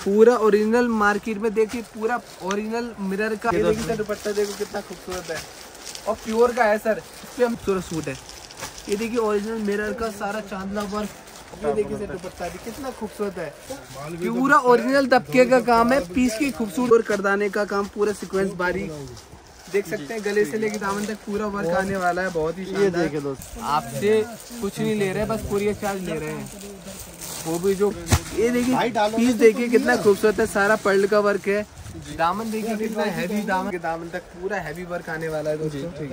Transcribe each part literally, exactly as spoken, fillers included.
पूरा original market में देखिए, पूरा ओरिजिनल मिरर का। ये देखिए दुपट्टा देखो कितना खूबसूरत है और प्योर का है सर। इस पे हम खूबसूरत सूट है। ये देखिए ओरिजिनल मिरर का सारा चांदला वर्क। ये देखिए सर दुपट्टा भी कितना खूबसूरत है, पूरा ओरिजिनल दबके का काम है, पीस की खूबसूरत और करदाने का काम, पूरा सीक्वेंस बारीक देख सकते हैं। गले से लेके दामन तक पूरा वर्क आने वाला है, बहुत ही शानदार। ये दोस्त आपसे कुछ नहीं ले रहे, बस कुरियर चार्ज ले रहे हैं वो भी। जो ये देखिए पीस देखिए कितना खूबसूरत है, सारा पर्ल का वर्क है। दामन देखिए कितना हैवी, दामन के दामन तक पूरा हैवी वर्क आने वाला है दोस्तों। ठीक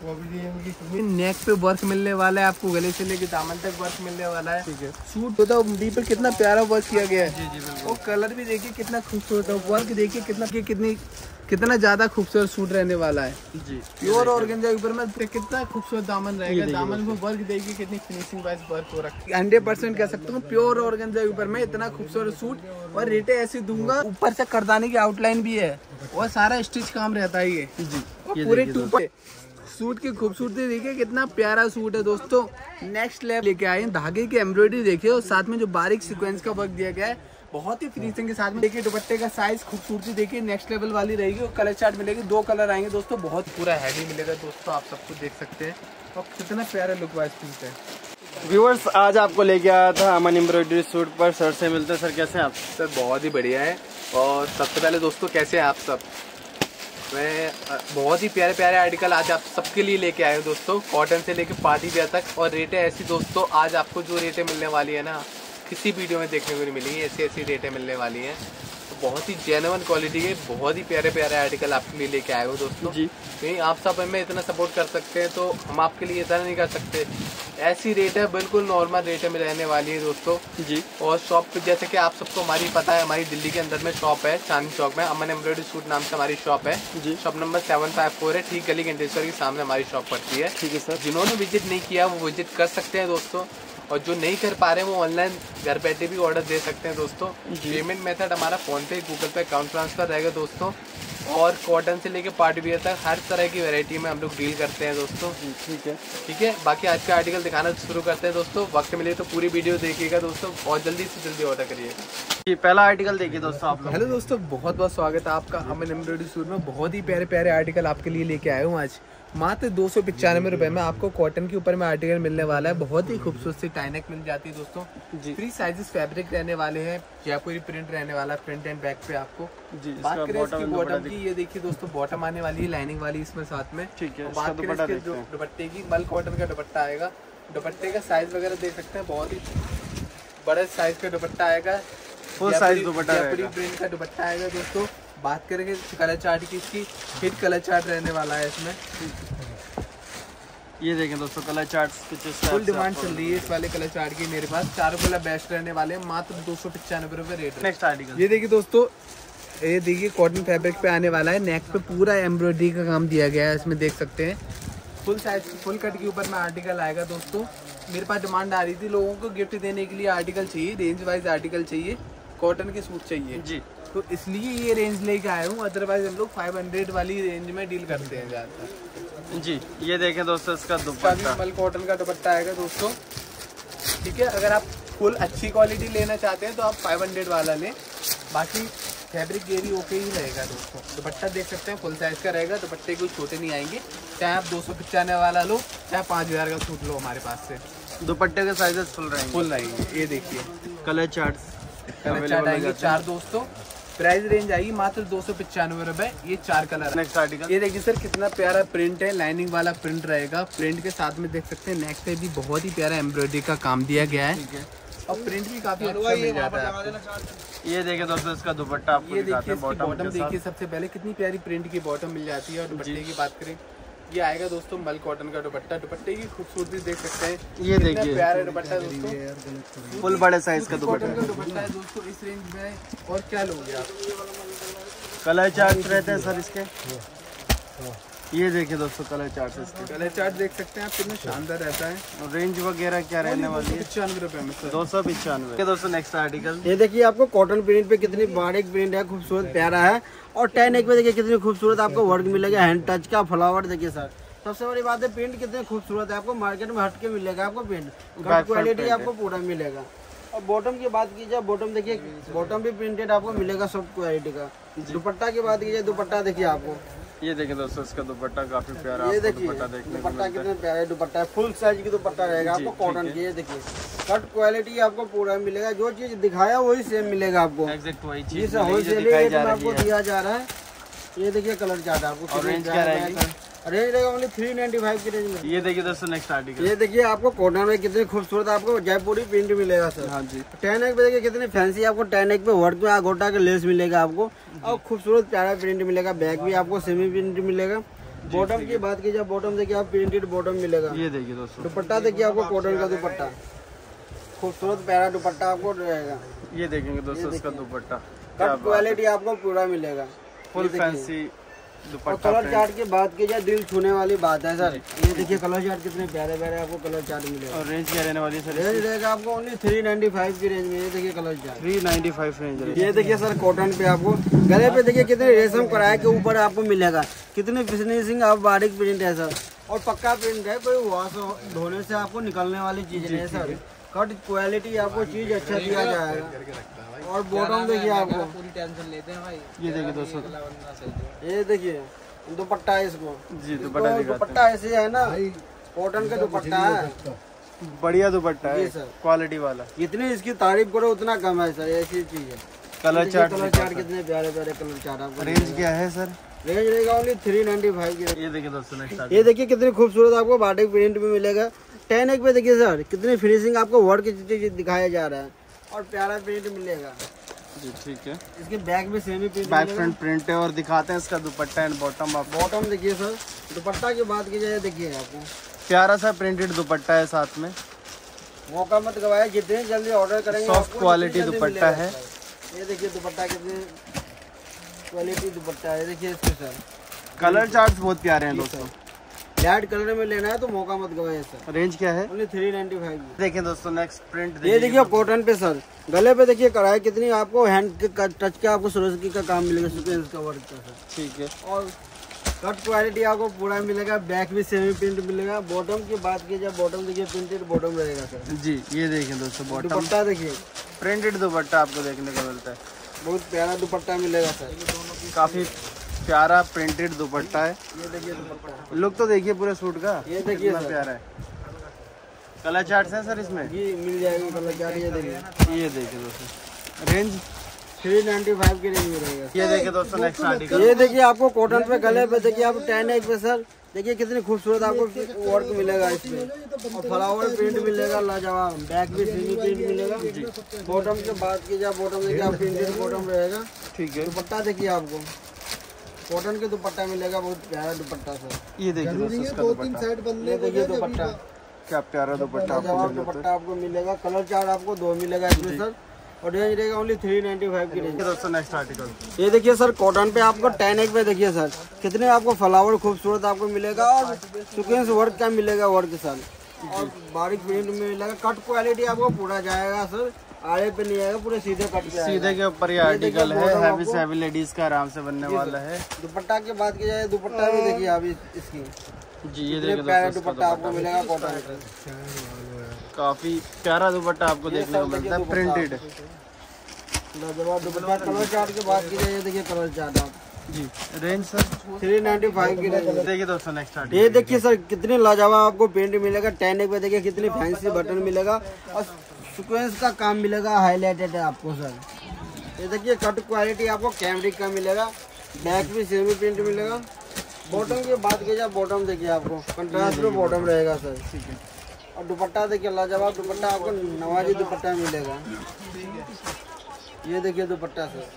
है, नेक पे वर्क मिलने वाला है आपको, गले से लेके दामन तक वर्क मिलने वाला है। ठीक है, सूट होता है डी पर कितना प्यारा वर्क किया गया है और कलर भी देखिए कितना खूबसूरत है, वर्क देखिए कितना कितनी कितना ज्यादा खूबसूरत सूट रहने वाला है जी। प्योर ऑर्गेन्जा के ऊपर में कितना खूबसूरत दामन रहेगा, दामन में वर्क देखिए कितनी फिनिशिंग वाइज वर्क हो रखा है। हंड्रेड परसेंट कह सकता हूँ प्योर ऑर्गेन्जा के ऊपर में इतना खूबसूरत सूट, और रेटे ऐसी दूंगा। ऊपर से करदाने की आउटलाइन भी है और सारा स्टिच काम रहता है ये जी। और पूरे टू पे सूट की खूबसूरती देखिए, कितना प्यारा सूट है दोस्तों, नेक्स्ट लेवल लेके आए। धागे की एम्ब्रॉयडरी देखिए और साथ में जो बारीक सीक्वेंस का वर्क दिया गया है, बहुत ही फिनिशिंग के साथ में। देखिए दुपट्टे का साइज खूबसूरती देखिए नेक्स्ट लेवल वाली रहेगी और कलर चार्ट मिलेगी, दो कलर आएंगे दोस्तों, बहुत पूरा हैवी मिलेगा दोस्तों, आप सब कुछ देख सकते हैं और कितना प्यारा लुक वाइज पीस है। व्यूअर्स आज आपको लेके आया था अमन एम्ब्रॉयडरी सूट पर। सर से मिलते हैं। सर कैसे हैं आप? सर बहुत ही बढ़िया है। और सबसे पहले दोस्तों कैसे हैं आप सब? मैं बहुत ही प्यारे प्यारे आर्टिकल आज आप सबके लिए लेके आए हूँ दोस्तों, कॉटन से लेके पार्टी वेयर तक। और रेटें ऐसी दोस्तों, आज आपको जो रेटें मिलने वाली है ना, किसी वीडियो में देखने को नहीं मिलेंगी, ऐसी ऐसी रेटें मिलने वाली हैं। तो बहुत ही जेन्युइन क्वालिटी के बहुत ही प्यारे प्यारे आर्टिकल आपके लिए लेके आए हो दोस्तों जी। नहीं आप सब हमें इतना सपोर्ट कर सकते हैं तो हम आपके लिए इतना नहीं कर सकते। ऐसी रेट है, बिल्कुल नॉर्मल रेट में रहने वाली है दोस्तों जी। और शॉप पे जैसे कि आप सबको हमारी पता है, हमारी दिल्ली के अंदर में शॉप है, चांदनी चौक में अमन एम्ब्रॉयडरी सूट नाम से हमारी शॉप है जी। Shop number seven five four है, ठीक गली घंटेश्वर के सामने हमारी शॉप पड़ती है। ठीक है सर, जिन्होंने विजिट नहीं किया वो विजिट कर सकते हैं दोस्तों, और जो नहीं कर पा रहे हैं वो ऑनलाइन घर बैठे भी ऑर्डर दे सकते हैं दोस्तों। पेमेंट मेथड हमारा फोन पे, गूगल पे, अकाउंट ट्रांसफर रहेगा दोस्तों। और कॉटन से लेके पार्टी वियर तक हर तरह की वैरायटी में हम लोग डील करते हैं दोस्तों। ठीक है ठीक है, बाकी आज का आर्टिकल दिखाना शुरू करते हैं दोस्तों। वक्त मिले तो पूरी वीडियो देखिएगा दोस्तों और जल्दी से जल्दी ऑर्डर करिएगा। पहला आर्टिकल देखिए दोस्तों आप लोग। हेलो दोस्तों, बहुत बहुत स्वागत है आपका अमन एम्ब्रॉयडरी सूट में। बहुत ही प्यारे प्यारे आर्टिकल आपके लिए लेके आया हूँ आज। मात्र दो सौ पचानवे रुपए में आपको कॉटन के ऊपर में आर्टिकल मिलने वाला है। बहुत ही खूबसूरत सी टाई नेक मिल जाती है दोस्तों जी। थ्री साइजेस फैब्रिक रहने वाले हैं, जयपुरी प्रिंट रहने वाला है फ्रंट एंड बैक पे आपको जी। बात करें इसकी बॉटम की, ये देखिए दोस्तों बॉटम आने वाली है लाइनिंग वाली इसमें साथ में। ठीक है, बात करें इसके जो दुपट्टे की, मल कॉटन का दुपट्टा आएगा। दुपट्टे का साइज वगैरह देख सकते हैं, बहुत ही बड़े साइज का दुपट्टा आएगा, full size dupatta Jaipuri print का दुपट्टा आएगा दोस्तों। बात करेंगे कलर चार्ट की, इसकी हिट कलर चार्ट रहने वाला है इसमें। ये देखें दोस्तों कलर चार्ट फुल डिमांड चल रही है इस वाले कलर चार्ट की मेरे पास। चारों कलर बेस्ट रहने वाले हैं, मात्र दो सौ पचानवे रुपए रेट। नेक्स्ट आर्टिकल ये देखिए दोस्तों, ये देखिए कॉटन फैब्रिक पे आने वाला है, नेक पे पूरा एम्ब्रॉयडरी का काम दिया गया है इसमें देख सकते हैं। फुल साइज फुल कट के ऊपर में आर्टिकल आएगा दोस्तों। मेरे पास डिमांड आ रही थी, लोगों को गिफ्ट देने के लिए आर्टिकल चाहिए, रेंज वाइज आर्टिकल चाहिए, कॉटन के सूट चाहिए जी, तो इसलिए ये रेंज लेके आया हूँ। अदरवाइज हम लोग फाइव हंड्रेड वाली रेंज में डील करते हैं ज्यादातर जी। ये देखें दोस्तों इसका दुपट्टा मल कॉटन का दुपट्टा आएगा दोस्तों। ठीक है, अगर आप फुल अच्छी क्वालिटी लेना चाहते हैं तो आप फाइव हंड्रेड वाला लें, बाकी फैब्रिक ये भी ओके ही रहेगा दोस्तों। दुपट्टा देख सकते हैं फुल साइज का रहेगा, दुपट्टे कोई छोटे नहीं आएंगे, चाहे आप दो सौ पचानवे वाला लो चाहे पाँच हजार का सूट लो हमारे पास से। दुपट्टे के साइजेस फुल रहेंगे फुल रहेंगे। ये देखिए कलर चार्ट कलर चार्ट आएंगे चार दोस्तों। प्राइस रेंज आएगी मात्र दो सौ पचानवे रुपए, ये चार कलर। नेक्स्ट आर्टिकल ये देखिए सर कितना प्यारा प्रिंट है, लाइनिंग वाला प्रिंट रहेगा। प्रिंट के साथ में देख सकते हैं नेक पे भी बहुत ही प्यारा एम्ब्रॉयडरी का काम दिया गया है और प्रिंट भी काफी अच्छा मिल जाता है। ये देखिए दोस्तों इसका दुपट्टा आपको ये देखिए बॉटम देखिए, सबसे पहले कितनी प्यारी प्रिंट की बॉटम मिल जाती है। और दुपट्टे की बात करें, ये आएगा दोस्तों मल कॉटन का दुपट्टा। दुपट्टे की खूबसूरती देख सकते हैं, ये देखिए प्यारा दुपट्टा दोस्तों, फुल बड़े साइज का दुपट्टा दुपट्टा है दोस्तों इस रेंज में। और क्या लोगे आप? कलर चार्ट रहते हैं सर इसके। ये देखिए दोस्तों कलर चार्ट इसके, कलर चार्ट देख सकते हैं आप कितना शानदार रहता है। रेंज वगैरह क्या रहने वाली है? पचानवे रुपए में दो सौ पचानवे। दोस्तों नेक्स्ट आर्टिकल ये देखिए आपको कॉटन प्रिंट पे कितनी बारीक प्रिंट है, खूबसूरत प्यारा है। और टेन एक पे देखिए कितनी खूबसूरत आपको वर्क मिलेगा, हैंड टच का फ्लावर देखिए सर। सबसे बड़ी बात है प्रिंट कितनी खूबसूरत है, आपको मार्केट में हटके मिलेगा आपको प्रिंट, क्वालिटी आपको पूरा मिलेगा। और बॉटम की बात की जाए, बॉटम देखिए, बॉटम भी प्रिंटेड आपको मिलेगा सॉफ्ट क्वालिटी का। दुपट्टा की बात की जाए, दुपट्टा देखिए आपको, ये देखिए दोस्तों इसका दुपट्टा काफी प्यारा, ये आपको देखिए दुपट्टा देखने को दुपट्टा मिलता कितने प्यारे दुपट्टा है, फुल साइज की दुपट्टा रहेगा आपको कॉटन की। ये देखिए कट क्वालिटी आपको पूरा मिलेगा, जो चीज दिखाया वही सेम मिलेगा आपको, है। एग्जैक्ट वही जी चीज सर होलसेल रेट में आपको दिया जा रहा है। ये देखिए कलर चार्ट आपको, और रेंज क्या रहेगी? रेंज रहेगा ओनली थ्री नाइन्टी फाइव की रेंज में। ये देखिए दोस्तों नेक्स्ट आर्टिकल, ये देखिए आपको कॉटन में कितनी खूबसूरत आपको जयपुरी प्रिंट मिलेगा सर। हाँ जी, टेन एक पे देखिए कितनी फैंसी आपको टेन एक पे वर्क में आगोटा के लेस मिलेगा आपको, और खूबसूरत प्यारा प्रिंट मिलेगा। बैक भी आपको सेमी प्रिंट मिलेगा। बॉटम की बात की जाए, बॉटम देखिए आप प्रिंटेड बॉटम मिलेगा। ये देखिए दोस्तों दुपट्टा देखिए आपको कॉटन का दुपट्टा, खूबसूरत प्यारा दुपट्टा आपको रहेगा। ये देखेंगे दोस्तों इसका दुपट्टा कट क्वालिटी आपको पूरा मिलेगा, फुल फैंसी और दुपट्टा। कलर चार्ट की बात की जाए, दिल छूने वाली बात है सर। ये देखिए कलर चार्ट कितने प्यारे प्यारे आपको कलर चार्ट मिलेगा। और रेंज क्या रहने वाली है सर? रेंज रहेगा आपको ओनली थ्री नाइन्टी फाइव की रेंज में। ये देखिए colour chart three ninety five range है। ये देखिए सर कॉटन पे आपको गले पे देखिए कितने रेशम कढ़ाई के ऊपर आपको मिलेगा, कितनी फिनिशिंग आप बारीक प्रिंट है सर, और पक्का प्रिंट है, कोई वॉश धोने से आपको निकलने वाली चीज नहीं है सर। कट क्वालिटी आपको चीज अच्छा दिया जाएगा। और बॉटम देखिए आपको, पूरी टेंशन लेते हैं भाई। ये देखिए दोस्तों, ये देखिए दुपट्टा है इसको, जी दुपट्टा इसको दिखाते दुपट्टा ऐसे है ना, कॉटन का दुपट्टा है, हैं। बढ़िया दुपट्टा है जी सर। क्वालिटी वाला। जितनी इसकी तारीफ करो उतना कम है सर, ऐसी चीज है। कलर चार्ट कलर चार्ट कितने प्यारे प्यारे कलर चार्ट आपको। रेंज क्या है सर? रेंज रहेगा ओनली थ्री नाइन्टी फाइव की। ये देखिए दोस्तों नेक्स्ट ये देखिए कितनी खूबसूरत आपको बाटिक प्रिंट भी मिलेगा। टेन एक पे देखिए सर कितनी फिनिशिंग आपको वर्क की दिखाया जा रहा है, और प्यारा प्रिंट मिलेगा। जी ठीक है, इसके बैक भी semi print back front print है। और दिखाते हैं इसका दुपट्टा एंड बॉटम आप। बॉटम देखिए सर, दुपट्टा की बात की जाए देखिए आपको प्यारा सा प्रिंटेड दुपट्टा है साथ में, मौका मत गवाए, जितने जल्दी ऑर्डर करेंगे सॉफ्ट आपको क्वालिटी उतनी जल्दी दुपट्टा मिलेगा है। सर। ये देखिए दुपट्टा कितनी क्वालिटी दुपट्टा है, देखिए इसके सर। कलर चार्ट्स बहुत प्यारे हैं दोस्तों। लाइट कलर में लेना है तो मौका मत गवाए सर। रेंज क्या है? Only three ninety five. देखें दोस्तों नेक्स्ट प्रिंट ये देखिए कॉटन पे सर, गले पे देखिए कढ़ाई कितनी आपको हैंड के टच का आपको सुरस्की का काम मिलेगा, सीक्वेंस का वर्क का सर। ठीक है, और कट क्वालिटी आपको पूरा मिलेगा। बैक भी सेमी प्रिंट मिलेगा। बॉटम की बात की जाए, बॉटम देखिए प्रिंटेड बॉटम रहेगा सर। जी ये देखें दोस्तों बॉटम दुपट्टा देखिए प्रिंटेड दुपट्टा आपको देखने को मिलता है। बहुत प्यारा दुपट्टा मिलेगा सर। काफी प्यारा प्रिंटेड दुपट्टा है। ये देखिए दुपट्टा, लुक तो देखिए पूरे सूट का, ये देखिए कितना सर। प्यारा है। कलर चार्ट्स हैं सर इसमें? जी मिल जाएगी कलर चार्ट। ये देखिए ये देखिए दोस्तों रेंज थ्री नाइन्टी फाइव की रेंज में रहेगा। ये देखिए दोस्तों नेक्स्ट आर्टिकल। ये देखिए आपको कॉटन पे गले पे देखिए आप टेन एक पे सर, देखिए कितनी खूबसूरत आपको वर्क मिलेगा इसमें, और फ्लावर प्रिंट मिलेगा लाजवाब। बैक भी सेमी प्रिंट मिलेगा। बॉटम की बात की जाए, बॉटम देखिए आप प्रिंटेड बॉटम रहेगा। ठीक है, दुपट्टा देखिए आपको कॉटन के दुपट्टा मिलेगा, बहुत प्यारा दुपट्टा सर। ये देखिए दोस्तों इसका दुपट्टा, ये देखिए दुपट्टा, क्या प्यारा दुपट्टा आपको लाजवाब मिल जाता दुपट्टा आपको मिलेगा। कलर चार्ट आपको दो मिलेगा इसमें सर, और रेंज रहेगा ओनली थ्री नाइन्टी फाइव की रेंज। है। दोस्तों नेक्स्ट आर्टिकल। ये देखिए सर कॉटन पे आपको टेन एक पे देखिए सर कितने आपको फ्लावर खूबसूरत आपको मिलेगा, और सीक्वेंस वर्क का मिलेगा वर्क सर, और बारीक प्रिंट में मिलेगा। कट क्वालिटी आपको पूरा जाएगा सर, आड़े पे नहीं आएगा, पूरे सीधे कट पे आएगा। सीधे के ऊपर ये आर्टिकल है, हैवी से हैवी लेडीज का आराम से बनने वाला है। दुपट्टा की बात की जाए, दुपट्टा भी देखिए आप इस- इसकी जी ये कितने देखिए प्यारे दोस्तों इसका दुपट्टा आपको दुपट्टा, मिलेगा कॉटन पे। काफी प्यारा दुपट्टा आपको देखने को मिलता है प्रिंटेड। लाजवाब दुपट्टा। कलर चार्ट की बात की जाए, ये देखिए कलर चार्ट आप जी range sir three ninety five की रेंज। देखिए दोस्तों नेक्स्ट आर्टिकल। ये देखिए सर कितने लाजवाब आपको प्रिंट मिलेगा। टेन एक पे देखिए कितनी फैंसी बटन मिलेगा, और सीक्वेंस का काम मिलेगा, हाईलाइटेड है आपको सर। ये देखिए कट क्वालिटी आपको कैमरिक का मिलेगा। बैक भी सेमी प्रिंट मिलेगा। बॉटम की बात की जाए, बॉटम देखिए आपको कंट्रास्ट में बॉटम रहेगा सर। ठीक है, और दुपट्टा देखिए लाजवाब दुपट्टा आपको नवाजी दुपट्टा मिलेगा। ये देखिए दुपट्टा सर,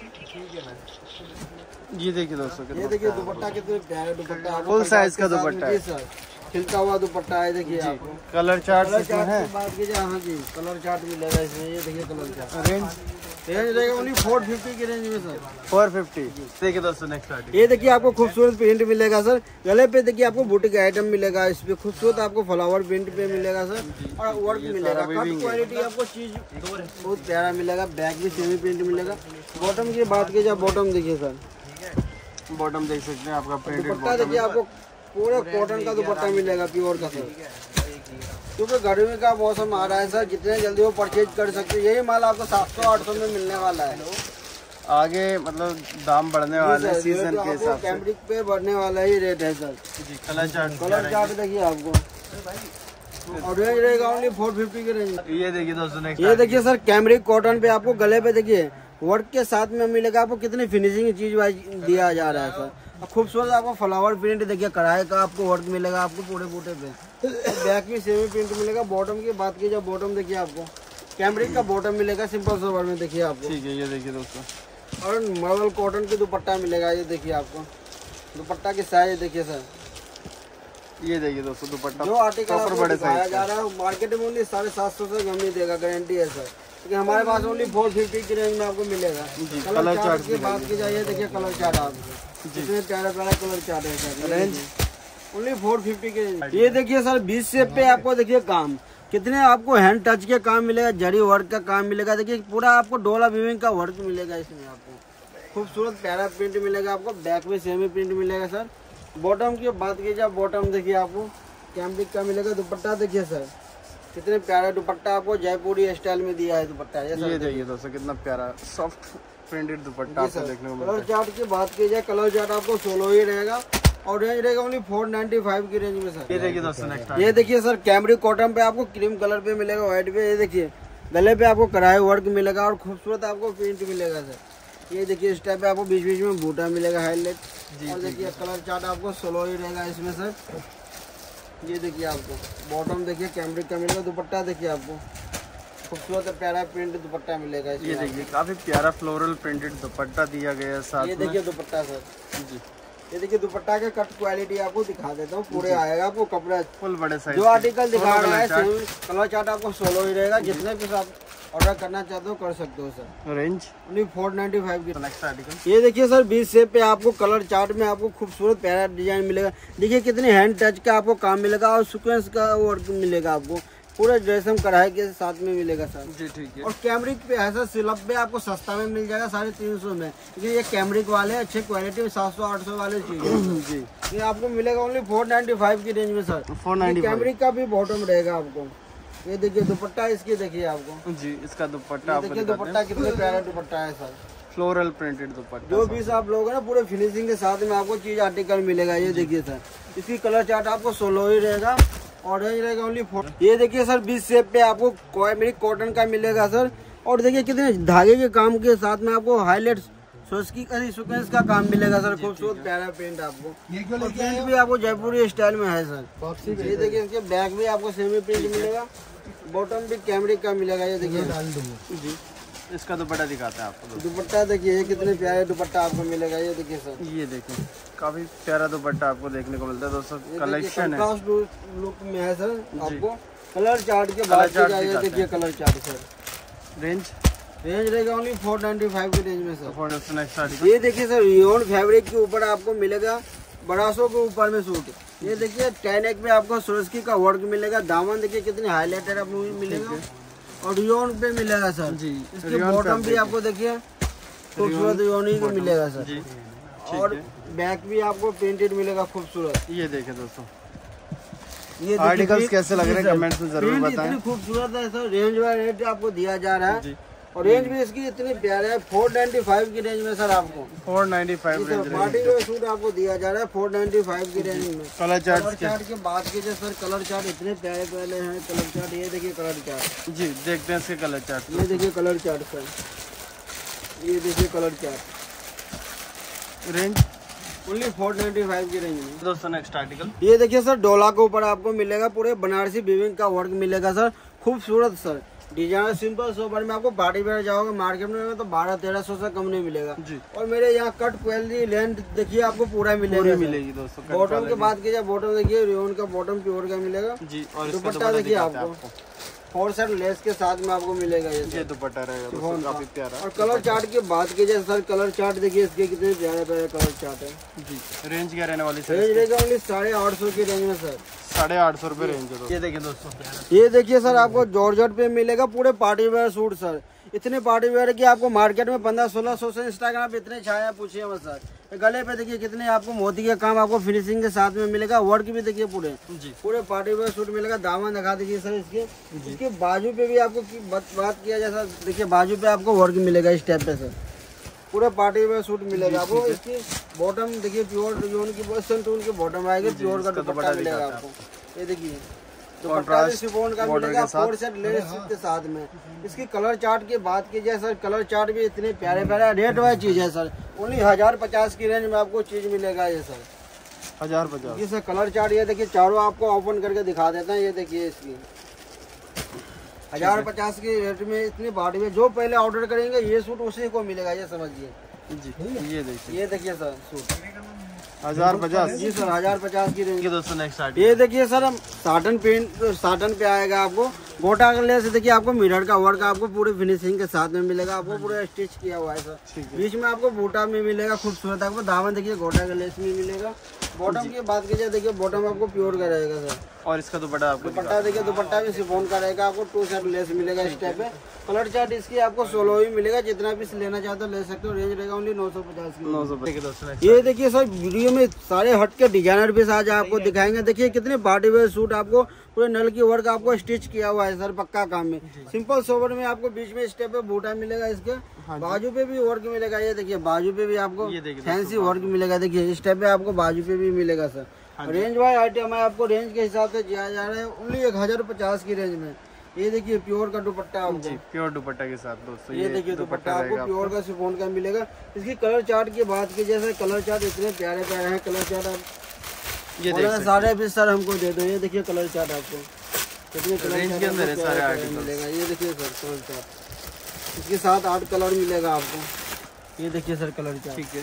ये देखिए दोस्तों ये देखिए दुपट्टा कितने प्यारे दुपट्टा आपको फुल साइज का के साथ दुपट्टा में- है। जी सर, खिलता हुआ दुपट्टा है। देखिए आपको कलर चार्ट कलर इसमें चार्ट है। की बात की जाए, हाँ जी कलर चार्ट मिलेगा इसमें। ये देखिए कलर चार्ट रेंज रेंज रहेगा ओनली फोर फिफ्टी की रेंज में सर। Four fifty. देखिए दोस्तों नेक्स्ट आर्टिकल। ये देखिए आपको खूबसूरत प्रिंट मिलेगा सर। गले पे देखिए आपको बूटी का आइटम मिलेगा, इस पे खूबसूरत आपको फ्लावर प्रिंट पे मिलेगा सर, और वर्क मिलेगा। कट क्वालिटी आपको चीज बहुत प्यारा मिलेगा। बैक भी सेमी प्रिंट मिलेगा। बॉटम की बात की जाए, बॉटम देखिए सर, बॉटम देख सकते हैं आपका प्रिंटेड दुपट्टा देखिए आपको पूरा कॉटन का दुपट्टा मिलेगा, प्योर का सर। क्योंकि गर्मी का मौसम आ रहा है सर, जितने जल्दी वो परचेज कर सकते हैं। यही माल आपको सात सौ आठ सौ में मिलने वाला है। आगे मतलब दाम बढ़ने वाले हैं सीजन के हिसाब से। कैमरिक पे बढ़ने वाला ही रेट है सर जी। कलर चार्ट कलर चार्ट देखिए आपको, और रेंज रहेगा ओनली फोर फिफ्टी के रेंज। ये देखिए दोस्तों नेक्स्ट ये देखिए सर कैमरिक कॉटन पे आपको गले पे देखिए वर्क के साथ में मिलेगा आपको कितनी फिनिशिंग चीज वाइज दिया जा रहा है सर। खूबसूरत आपको फ्लावर प्रिंट देखिए, कढ़ाई का आपको वर्क मिलेगा आपको पूरे बूटे पे। बैक में सेमी प्रिंट मिलेगा। बॉटम की बात की जाए, बॉटम देखिए आपको कैमरिक का बॉटम मिलेगा सिंपल सोबर में देखिए आपको। ठीक है, ये देखिए दोस्तों, और मॉडल कॉटन की दुपट्टा मिलेगा। ये देखिए आपको दुपट्टा की साइज देखिए सर। ये देखिए दोस्तों दुपट्टा जो आर्टिकल आपको बड़े दिखाया जा रहा है मार्केट में ओनली साढ़े सात सौ से कम नहीं देगा, गारंटी है सर। क्योंकि हमारे पास ओनली फोर फिफ्टी की रेंज में आपको मिलेगा। कलर चार्ट की बात की जाए, देखिए कलर चार्ट आपको जितने प्यारा प्यारा कलर चार्ट है sir. Range only four fifty की रेंज। ये देखिए सर बीस से पे आपको देखिए काम कितने आपको हैंड टच के काम मिलेगा, जरी वर्क का काम मिलेगा। देखिए पूरा आपको डोला वीविंग का वर्क मिलेगा इसमें आपको। खूबसूरत प्यारा प्रिंट मिलेगा आपको। बैक में सेमी प्रिंट मिलेगा सर। बॉटम की बात की जाए, बॉटम देखिए आपको कैमरिक का मिलेगा। दुपट्टा देखिए सर कितने प्यारा दुपट्टा आपको जयपुरी स्टाइल में दिया है दुपट्टा। ये देखिए दोस्तों कितना प्यारा सॉफ्ट प्रिंटेड दुपट्टा आपको देखने को मिलता है। कलर चार्ट की बात की जाए, कलर चार्ट आपको सोलो ही रहेगा और रेंज रहेगा ओनली फोर नाइन्टी फाइव की रेंज में सर। ये देखिए दोस्तों नेक्स्ट ये देखिए सर कैमरिक कॉटन पे आपको क्रीम कलर पे मिलेगा, व्हाइट पे। ये देखिए गले पे आपको कढ़ाई वर्क मिलेगा और खूबसूरत आपको प्रिंट मिलेगा सर। ये देखिए इस टाइप पे आपको बीच बीच में बूटा मिलेगा हाईलाइट। और देखिए कलर चार्ट आपको सोलो ही रहेगा इसमें सर। ये देखिए आपको बॉटम देखिए कैमरिक का मिलेगा। दुपट्टा देखिए आपको खूबसूरत प्यारा प्रिंट दुपट्टा मिलेगा। ये देखिए काफी प्यारा फ्लोरल प्रिंटेड दुपट्टा दिया गया है साथ में। ये देखिए दुपट्टा सर जी। ये देखिए दुपट्टा का कट क्वालिटी आपको दिखा देता हूँ, पूरे आएगा आपको कपड़ा फुल बड़े साइज। जो आर्टिकल दिखा रहा है कलर चार्ट आपको सोलो ही रहेगा। जितने पीस आप ऑर्डर करना चाहते हो कर सकते हो sir. Range only four ninety five की नेक्स्ट आर्टिकल। ये देखिए सर बीस शेप पे आपको कलर चार्ट में आपको खूबसूरत प्यारा डिजाइन मिलेगा। देखिए कितने हैंड टच का आपको काम मिलेगा और सीक्वेंस का वर्क मिलेगा आपको। पूरा ड्रेसम कढ़ाई के साथ में मिलेगा सर जी। ठीक है। और कैमरिक पे है सर सिलप पे आपको सस्ता में मिल जाएगा साढ़े तीन सौ में। क्योंकि ये कैमरिक वाले अच्छे क्वालिटी में सात सौ आठ सौ वाले चाहिए जी। ये आपको मिलेगा ओनली फोर नाइन्टी फाइव की रेंज में सर। फोर नाइन्टी कैमरिक का भी बॉटम रहेगा आपको। ये देखिए दुपट्टा इसकी देखिए आपको जी। इसका दुपट्टा देखिए दुपट्टा कितने प्यारा दुपट्टा है सर। फ्लोरल प्रिंटेड दुपट्टा। जो भी आप लोग है ना पूरे फिनिशिंग के साथ में आपको चीज आर्टिकल मिलेगा। ये देखिए सर इसकी कलर चार्ट आपको सोलो ही रहेगा और रेंज रहेगा ओनली फोर। ये देखिए सर बीस शेप पे आपको कैमरिक कॉटन का मिलेगा सर। और देखिए कितने धागे के काम के साथ में आपको हाईलाइट सीक्वेंस का काम मिलेगा सर। खूबसूरत प्यारा प्रिंट आपको। और प्रिंट भी आपको जयपुरी स्टाइल में है सर। ये देखिए इसके बैक भी आपको सेमी प्रिंट मिलेगा। बॉटम भी कैमरिक का मिलेगा। ये देखिए जी। इसका दुपट्टा दिखाते हैं आपको। दुपट्टा देखिए ये कितने प्यारे दुपट्टा आपको मिलेगा। ये देखिए सर ये देखिए काफी प्यारा दुपट्टा आपको देखने को मिलता है दोस्तों। कलेक्शन है लुक में है सर आपको। कलर चार्ट के बाद देखिए colour chart sir. Range range रहेगा ओनली फोर नाइन्टी फाइव की रेंज में सर। ये देखिए सर रियोन फैब्रिक के ऊपर आपको मिलेगा बरासों के ऊपर में सूट। ये देखिए टेन में आपको सुरस्की का वर्क मिलेगा। दामन देखिए कितने हाईलाइटेड आपको मिलेगा और रियोन पे मिलेगा सर जी। इसके बॉटम भी आपको देखिए खूबसूरत रियोन ही मिलेगा सर जी। और बैक भी आपको प्रिंटेड मिलेगा खूबसूरत। ये देखे दोस्तों ये आर्टिकल्स कैसे लग रहे हैं कमेंट्स में जरूर बताएं। इतनी खूबसूरत है सर। रेंज वाइज रेट आपको दिया जा रहा है और रेंज भी इसकी इतनी प्यारा है फोर नाइन्टी फाइव की रेंज में सर। आपको four ninety five range party wear suit आपको दिया जा रहा है फोर नाइन्टी फाइव की रेंज में। कलर चार्ट चार्ट की बात कीजिए सर, कलर चार्ट इतने प्यारे प्यारे हैं कलर चार्ट। ये देखिए कलर चार्ट जी। देखते हैं इसके कलर चार्ट। ये देखिए कलर चार्ट सर। ये देखिए colour chart. Range only four ninety five की रेंज में दोस्तों। नेक्स्ट आर्टिकल ये देखिए सर डोला के ऊपर आपको मिलेगा पूरे बनारसी वीविंग का वर्क मिलेगा सर। खूबसूरत सर डिजाइन सिंपल सोबर में। आपको पार्टी वेयर जाओगे मार्केट में तो बारह तेरह सौ से कम नहीं मिलेगा जी। और मेरे यहाँ कट क्वालिटी लेंथ देखिए आपको पूरा मिलेगा मिलेगी दोस्तों। बॉटम की बात की जाए, बॉटम देखिए रियोन का बॉटम प्योर का मिलेगा जी। और दुपट्टा देखिए आपको फोर साइड लेस के साथ में आपको मिलेगा। ये ये दुपट्टा रहेगा दोस्तों काफी प्यारा। और कलर चार्ट की बात की जाए सर, कलर चार्ट देखिए इसके कितने प्यारे प्यारे कलर चार्ट है जी। रेंज क्या रहने वाली? रेंज रहेगा ओनली साढ़े आठ सौ की रेंज में सर। साढ़े आठ सौ रुपए रेंज है। ये देखिए दोस्तों ये देखिए सर आपको जॉर्जेट पे मिलेगा पूरे पार्टी वेयर सूट सर। इतने पार्टी वेयर की आपको मार्केट में पंद्रह सोलह सौ से इंस्टाग्राम पे इतने छाया पूछिए मत सर। गले पे देखिए कितने आपको मोती के काम आपको फिनिशिंग के साथ में मिलेगा। वर्क भी देखिए पूरे जी पूरे पार्टी वेयर सूट मिलेगा। दामन दिखा दीजिए सर इसके। इसके बाजू पे भी आपको की बात, बात किया जाए सर, देखिए बाजू पे आपको वर्क मिलेगा इस टाइप पे सर। पूरे पार्टी वेयर सूट मिलेगा आपको। इसकी बॉटम देखिए प्योर जोन की सेंटून की बॉटम आएगी, प्योर का दुपट्टा मिलेगा आपको। ये देखिए दुपट्टा भी शिफॉन का मिलेगा फोर सेट लेस के साथ में। इसकी कलर चार्ट की बात की जाए सर, कलर चार्ट भी इतने प्यारे प्यारे रेट वाइज चीज है सर। ओनली हजार पचास की रेंज में आपको चीज मिलेगा ये सर, हजार पचास। ये सर कलर चार्ट ये देखिए चारों आपको ओपन करके दिखा देते हैं। ये देखिए इसकी हजार पचास की रेट में इतनी बॉडी में जो पहले ऑर्डर करेंगे ये सूट उसी को मिलेगा, ये समझिए जी। ये देखिए ये देखिए सर सूट हजार पचास। जी सर हजार पचास की रेंज। दोस्तों नेक्स्ट ये देखिए सर हम साटन पेंट साटन पे आएगा आपको गोटा गले से। देखिए आपको मिरर का वर्क आपको पूरी फिनिशिंग के साथ में मिलेगा। आपको पूरा स्टिच किया हुआ है सर। बीच में आपको बूटा में मिलेगा खूबसूरत। आपको दामन देखिए गोटा गले में मिलेगा। बॉटम की बात की जाए देखिए बॉटम आपको प्योर का रहेगा सर। और इसका दुपट्टा आपको दुपट्टा देखिए दुपट्टा भी शिफॉन का रहेगा। आपको टू सेट लेस मिलेगा इस टाइप पे। कलर चार्ट इसकी आपको सोलह ही मिलेगा। जितना भी लेना चाहते हो ले सकते हो। रेंज रहेगा ओनली नौ सौ पचास की। नौ सौ। ये देखिए सर वीडियो में सारे हट के डिजाइनर भी आज आपको दिखाएंगे। देखिए कितने पार्टी वेयर सूट आपको पूरे नल की वर्क आपको स्टिच किया हुआ है सर, पक्का काम में। सिंपल सोबर में आपको बीच में स्टेप पे बूटा मिलेगा। इसके बाजू पे भी वर्क मिलेगा। ये देखिए बाजू पे भी आपको फैंसी वर्क मिलेगा। देखिए इस टाइप पे आपको बाजू पे भी मिलेगा सर। रेंज वाइज आइटम है, आपको रेंज के हिसाब से दिया जा रहा है ओनली एक हजार पचास की रेंज में। ये देखिए प्योर का दुपट्टा आपको, प्योर दुपट्टा के साथ दोस्तों। ये देखिए दुपट्टा आपको प्योर का शिफॉन का मिलेगा। इसकी कलर चार्ट की बात की जैसे कलर चार्ट इतने प्यारे प्यारे हैं। कलर चार्ट आप ये देखिए सारे भी सर हमको दे दो। ये देखिए कलर चार्ट आपको कितने कलर के अंदर सारे आर्टिकल मिलेगा। ये देखिए सर कलर चार्ट इसके साथ आठ कलर मिलेगा आपको। ये देखिए सर कलर चार्ट। ठीक है।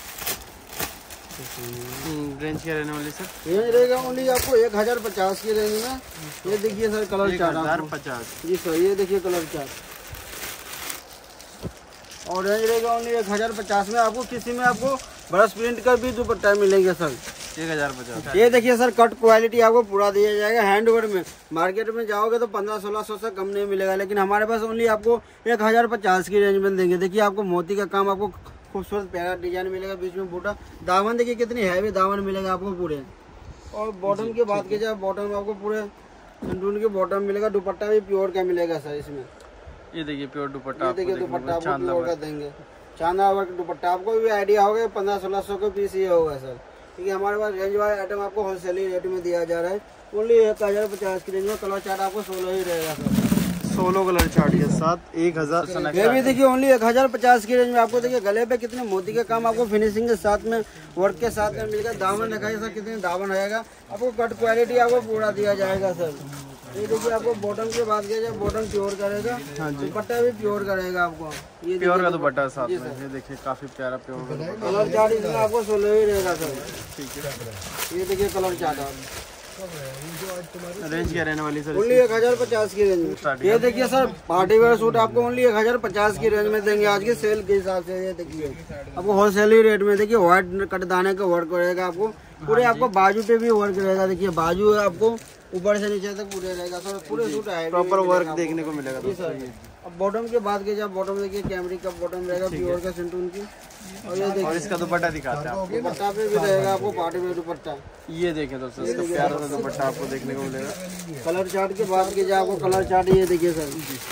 रेंज क्या रहने वाली सर? रेंज रहेगा ओनली आपको एक हजार पचास की रेंज में। ये देखिए सर कलर चार्ट हजार पचास। जी सर ये देखिए कलर चार्ट। और रेंज रहेगा ओनली एक हजार पचास में। आपको किसी में आपको ब्रश प्रिंट का भी दुपट्टा मिलेंगे सर एक हजार पचास। ये देखिए सर कट क्वालिटी आपको पूरा दिया जाएगा। हैंड वर्क में मार्केट में जाओगे तो पंद्रह सोलह सौ से कम नहीं मिलेगा, लेकिन हमारे पास ओनली आपको एक हजार पचास की रेंज में देंगे। देखिए आपको मोती का काम आपको खूबसूरत प्यारा डिजाइन मिलेगा। बीच में बूटा दामन देखिए कितनी हैवी दामन मिलेगा आपको पूरे। और बॉटम की बात की जाए बॉटम आपको पूरे संतून की बॉटम मिलेगा। दुपट्टा भी प्योर का मिलेगा सर इसमें। ये देखिए प्योर दुपट्टा। देखिए दुपट्टा आपको प्योर का देंगे। चांदा वर्क दुपट्टा आपको भी आइडिया होगा पंद्रह सोलह सौ का पीस ये होगा सर, क्योंकि हमारे पास रेंज वाइज आइटम आपको होलसेल रेट में दिया जा रहा है। ओनली एक हजार पचास की रेंज में। कलर चार्ट आपको सोलह ही रहेगा सर। सोलह कलर चार्ट के साथ एक हजार। ये भी देखिए ओनली एक हजार पचास की रेंज में। आपको देखिए गले पे कितने मोती का काम आपको फिनिशिंग के साथ में वर्क के साथ में मिलेगा। दामन दिखाइए सर कितने दामन आएगा। आपको कट क्वालिटी आपको पूरा दिया जाएगा सर। ये देखिए आपको बॉटम की बात किया जाए बॉटम प्योर का रहेगा। दुपट्टा भी प्योर का रहेगा आपको। ये प्योर का दुपट्टा साथ में। ये देखिए काफी प्यारा प्योर का दुपट्टा। कलर चार्ट इसमें आपको सोलह ही रहेगा सर। ठीक है। ये देखिए कलर चार्ट आप रेंज क्या रहने वाली सर? ओनली एक हजार पचास की रेंज में। ये देखिए सर पार्टी वेयर सूट आपको ओनली एक हजार पचास की रेंज में देंगे आज के सेल के हिसाब से। ये देखिए आपको होलसेल ही रेट में। देखिए व्हाइट कट दाने का वर्क रहेगा आपको पूरे। आपको बाजू पे भी वर्क रहेगा। देखिए बाजू आपको ऊपर से नीचे तक पूरे रहेगा सर। पूरे सूट है प्रॉपर वर्क देखने को मिलेगा सर। अब बॉटम की बात की जाए बॉटम देखिए कैमरी का बॉटम रहेगा प्योर का सेंटून की। और ये देखिए इसका दुपट्टा दिखाते हैं। दुपट्टा पे भी रहेगा आपको पार्टी वेयर दुपट्टा। ये देखें दोस्तों इसका प्यारा सा दुपट्टा आपको देखने को मिलेगा। कलर चार्ट की बात की जाए आपको कलर चार्ट ये देखिए सर।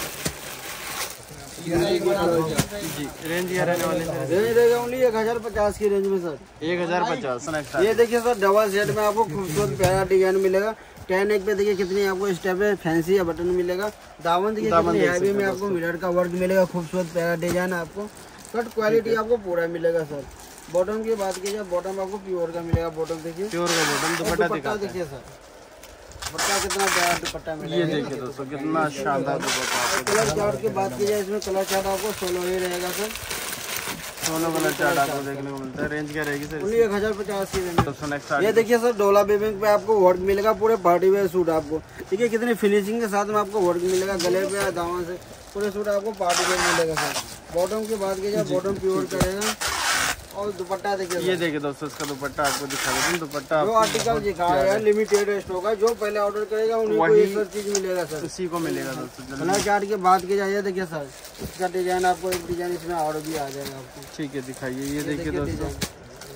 जी रेंज क्या रहने वाली सर? रेंज रहेगा ओनली एक हजार पचास की रेंज में सर। एक हजार पचास। ये देखिए सर डबल सेट में आपको खूबसूरत प्यारा डिजाइन मिलेगा। टेन एक पे देखिए कितनी आपको स्टेप है फैंसी बटन मिलेगा। दामन देखिए कितनी हैवी में आपको मिरर का वर्क मिलेगा। खूबसूरत प्यारा डिजाइन आपको। कट क्वालिटी आपको पूरा मिलेगा सर। बॉटम की बात की जाए बॉटम आपको प्योर का मिलेगा। बॉटम देखिए प्योर का बॉटम। दुपट्टा देखिए सर दुपट्टा कितना प्यारा दुपट्टा मिलेगा। ये देखिए दोस्तों कितना शानदार दुपट्टा। कलर चार्ट की बात की जाए इसमें कलर चार्ट आपको सोलह ही रहेगा सर। सोलह कलर चार्ट आपको देखने को मिलता है। रेंज क्या रहेगी सर? ओनली एक हजार पचास की रेंज। दोस्तों नेक्स्ट ये देखिए सर डोला बेबिंग पे आपको वर्क मिलेगा पूरे पार्टी वेयर सूट आपको। देखिए कितनी फिनिशिंग के साथ में आपको वर्क मिलेगा। गले पे दामन से पूरे सूट आपको पार्टी वेयर मिलेगा सर। बॉटम की बात की जाए बॉटम प्योर का रहेगा। और दुपट्टा देखिए ये देखिए दोस्तों इसका दुपट्टा आपको दिखा देते हैं। दुपट्टा जो आर्टिकल दिखाया है लिमिटेड स्टॉक है। जो पहले ऑर्डर करेगा उनको ये सब चीज मिलेगा सर। उसी को मिलेगा दोस्तों। कलर चार्ट की बात की जाए देखिए सर इसका डिजाइन आपको एक डिजाइन इसमें और भी आ जाएगा आपको। ठीक है दिखाइए। ये देखिए दोस्तों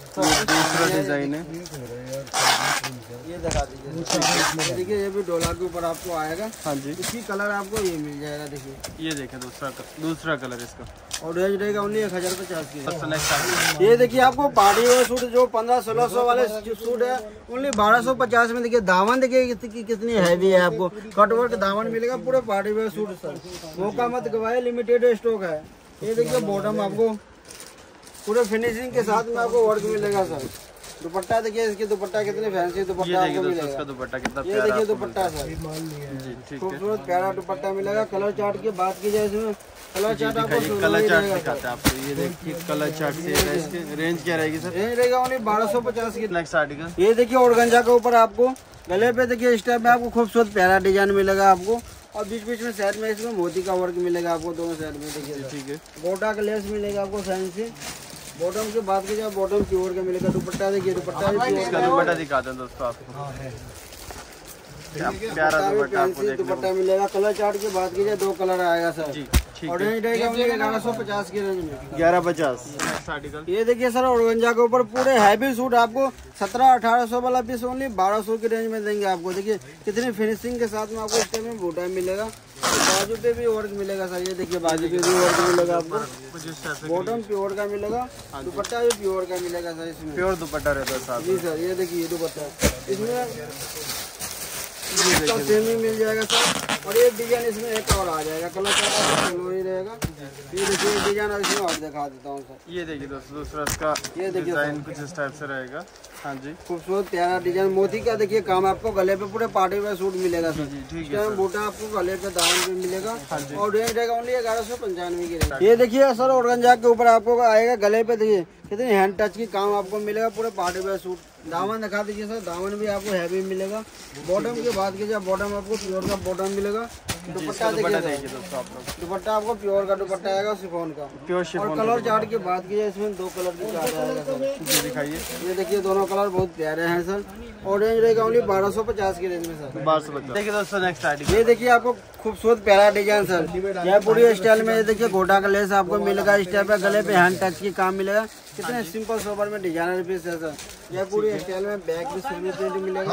दूसरा डिजाइन है, ये दिखा दीजिए। देखिए ये भी डोला के ऊपर आपको आएगा। हाँ जी, इसकी कलर आपको ये मिल जाएगा। देखिए ये देखें दूसरा दूसरा कलर इसका, और रेंज रहेगा ओनली एक हजार पचास की। सबसे नेक्स्ट ये देखिए आपको पार्टी वेयर सूट जो पंद्रह सोलह सौ वाले सूट है ओनली बारह सौ पचास में। देखिए दामन देखिए कितनी कितनी हैवी है, आपको कटवर्क दामन मिलेगा पूरे पार्टी वेयर सूट सर। मौका मत गवाए, लिमिटेड स्टॉक है। ये देखिए बॉटम आपको पूरे फिनिशिंग के साथ में आपको वर्क मिलेगा सर। दुपट्टा देखिए, इसकी दुपट्टा कितनी फैंसी दुपट्टा आपको मिलेगा। दुपट्टा कितना ये देखिए दुपट्टा सर, जी ठीक है, खूबसूरत प्यारा दुपट्टा मिलेगा। कलर चार्ट की बात की जाए इसमें, कलर चार्ट आपको कलर चार्ट दिखाते हैं आपको। ये देखिए कलर चार्ट से इसकी रेंज क्या रहेगी सर? रेंज रहेगा ओनली बारह सौ पचास की। नेक्स्ट आर्टिकल ये देखिए ऑर्गेन्जा के ऊपर आपको गले पे देखिए इस टाइप में आपको खूबसूरत प्यारा डिजाइन मिलेगा आपको, और बीच बीच में साइड में इसमें मोती का वर्क मिलेगा आपको दोनों साइड में। देखिए ठीक है, गोटा का लेस मिलेगा आपको फैंसी। बॉटम की बात की जाए, बॉटम प्योर का मिलेगा। दुपट्टा देखिए, दुपट्टा भी प्योर का दुपट्टा दिखाते हैं दोस्तों आपको, प्यारा दुपट्टा आपको देखने को दुपट्टा मिलेगा। कलर चार्ट की बात की जाए, दो कलर आएगा सर। जी ठीक और है, रेंज रहेगा ग्यारह सौ पचास की रेंज में। ग्यारह पचास। नेक्स्ट आर्टिकल ये देखिए सर ऑर्गेन्जा के ऊपर पूरे हैवी सूट आपको सत्रह अठारह सौ वाला पीस ओनली बारह सौ की रेंज में देंगे आपको। देखिए कितनी फिनिशिंग के साथ में आपको इस टाइम में बूटा मिलेगा। बाजू पे भी वर्क मिलेगा सर। ये देखिए बाजू पे भी वर्क मिलेगा आपको। बॉटम प्योर का मिलेगा, दुपट्टा भी प्योर का मिलेगा सर। इसमें प्योर दुपट्टा रहता है साथ। जी सर, ये देखिए दुपट्टा इसमें सेमी मिल जाएगा सर। और ये डिजाइन इसमें एक और आ जाएगा, कलर ही रहेगा। ये देखिए डिजाइन इसमें और दिखा देता हूँ सर। ये देखिए दोस्तों दूसरा इसका ये देखिए डिजाइन कुछ इस टाइप से रहेगा। हाँ जी, खूबसूरत प्यारा डिजाइन मोती का देखिए काम आपको गले पे पूरे पार्टी वेयर सूट मिलेगा सर। जी ठीक है, बूटा आपको गले पे दामन पे मिलेगा। और रेंज रहेगा ओनली ग्यारह सौ पंचानवे की रेंज। ये देखिए सर ऑर्गेन्जा के ऊपर आपको आएगा गले पे देखिए कितनी हैंड टच की काम आपको मिलेगा पूरे पार्टी वेयर सूट। दामन दिखा दीजिए सर, दामन भी आपको हैवी मिलेगा। बॉटम की बात कीजिए, बॉटम आपको प्योर का बॉटम मिलेगा। दुपट्टा देखिए दोस्तों आप लोग, दुपट्टा आपको प्योर का दुपट्टा आएगा शिफॉन का। प्योर और शिफॉन। कलर चार्ट की बात की जाए, इसमें दो कलर की चार्ट आएगा सर। जी दिखाइए, ये देखिए दोनों कलर बहुत प्यारे हैं सर। और रेंज रहेगा ओनली बारह सौ पचास की रेंज में सर। बारह सौ पचास। देखिए दोस्तों नेक्स्ट आर्टिकल, ये देखिए आपको खूबसूरत प्यारा डिजाइन सर जयपुरी स्टाइल में। ये देखिए गोटा का लेस आपको मिलेगा इस टाइप का, गले पे हैंड टच की काम मिलेगा। कितने सिंपल सोबर में डिजाइनर पीस है सर। जयपुरी स्टाइल में बैक भी सेमी प्रिंट मिलेगा।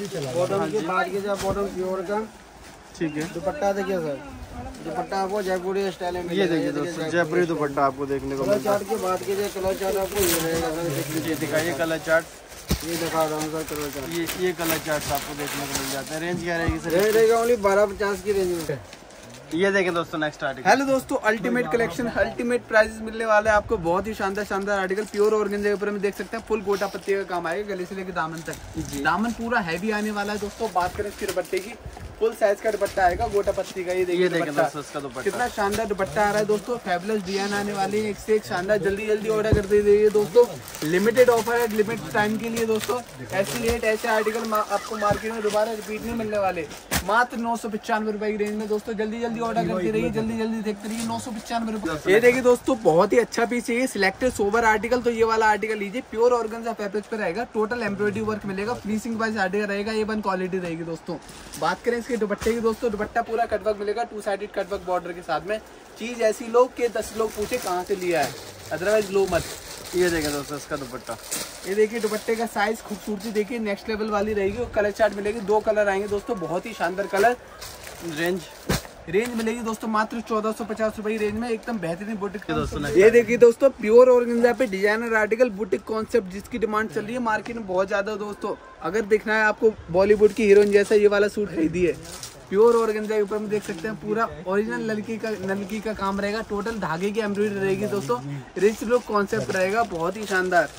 बॉटम की बात की जाए, बॉटम प्योर का। ठीक है, दुपट्टा देखिए सर, दुपट्टा आपको जयपुरी स्टाइल में ये देखिए दोस्तों जयपुरी दुपट्टा आपको देखने को कलर मिलता है। चार्ट की बात की जाए, कलर चार्ट आपको ये रहेगा सर। ये दिखाइए कलर चार्ट, ये दिखा रहा हूँ सर कलर चार्ट। ये ये कलर चार्ट आपको देखने को मिल जाता है। रेंज क्या रहेगी सर? रेंज रहेगा ओनली बारह पचास की रेंज में। ये देखें दोस्तों नेक्स्ट आर्टिकल। हेलो दोस्तों, अल्टीमेट कलेक्शन, अल्टीमेट प्राइसेस मिलने वाले हैं आपको। बहुत ही शानदार शानदार आर्टिकल प्योर ऑर्गेन्जा के ऊपर में देख सकते हैं। फुल गोटा पत्ती का काम आएगा गले से लेकर दामन तक। दामन पूरा हैवी आने वाला है दोस्तों। बात करें इसके दुपट्टे की, फुल साइज का दुपट्टा आएगा गोटा पत्ती का। ये देखिए दुपट्टा कितना शानदार दुपट्टा आ रहा है दोस्तों। फैबुलस डिजाइन आने वाली है एक से एक शानदार। जल्दी जल्दी ऑर्डर कर दीजिए दोस्तों, लिमिटेड ऑफर है, लिमिटेड टाइम के लिए दोस्तों। ऐसी रेट ऐसे आर्टिकल आपको मार्केट में दोबारा रिपीट नहीं मिलने वाले। मात्र नौ सौ पचानवे रुपए की रेंज में दोस्तों। जल्दी जल्दी ऑर्डर करते रहिए, जल्दी जल्दी देखते रहिए। नौ सौ पचानवे रुपए। ये देखिए दोस्तों बहुत ही अच्छा पीस है, सिलेक्टेड सोबर आर्टिकल। तो ये वाला आर्टिकल लीजिए, प्योर ऑर्गेन्जा फैब्रिक पे रहेगा। टोटल एम्ब्रॉयडरी वर्क मिलेगा, फिनिशिंग वाइज आर्टिकल रहेगा, ये वन क्वालिटी रहेगी दोस्तों। बात करें इसके दुपट्टे की दोस्तों, दुपट्टा पूरा कटवर्क मिलेगा, टू साइडेड कटवर्क बॉर्डर के साथ में। चीज ऐसी लो कि दस लोग पूछे कहाँ से लिया है, अदरवाइज लो मत। ये देखें दोस्तों इसका दुपट्टा, ये देखिए दुपट्टे का साइज, खूबसूरती देखिए नेक्स्ट लेवल वाली रहेगी। और कलर चार्ट मिलेगी, दो कलर आएंगे दोस्तों, बहुत ही शानदार कलर। रेंज रेंज मिलेगी दोस्तों मात्र चौदह सौ पचास रुपए की रेंज में, एकदम बेहतरीन बुटीक दोस्तों। ये देखिए दोस्तों प्योर ऑर्गेन्जा पे डिजाइनर आर्टिकल, बुटीक कॉन्सेप्ट जिसकी डिमांड चल रही है मार्केट में बहुत ज्यादा दोस्तों। अगर देखना है आपको बॉलीवुड की हीरोइन जैसा ये वाला सूट खरीदिए। प्योर ऑर्गेन्जा के ऊपर में देख सकते हैं पूरा ओरिजिनल लड़की का नलकी का काम रहेगा। टोटल धागे की एम्ब्रॉयडरी रहेगी दोस्तों। रिच लुक कॉन्सेप्ट रहेगा, बहुत ही शानदार।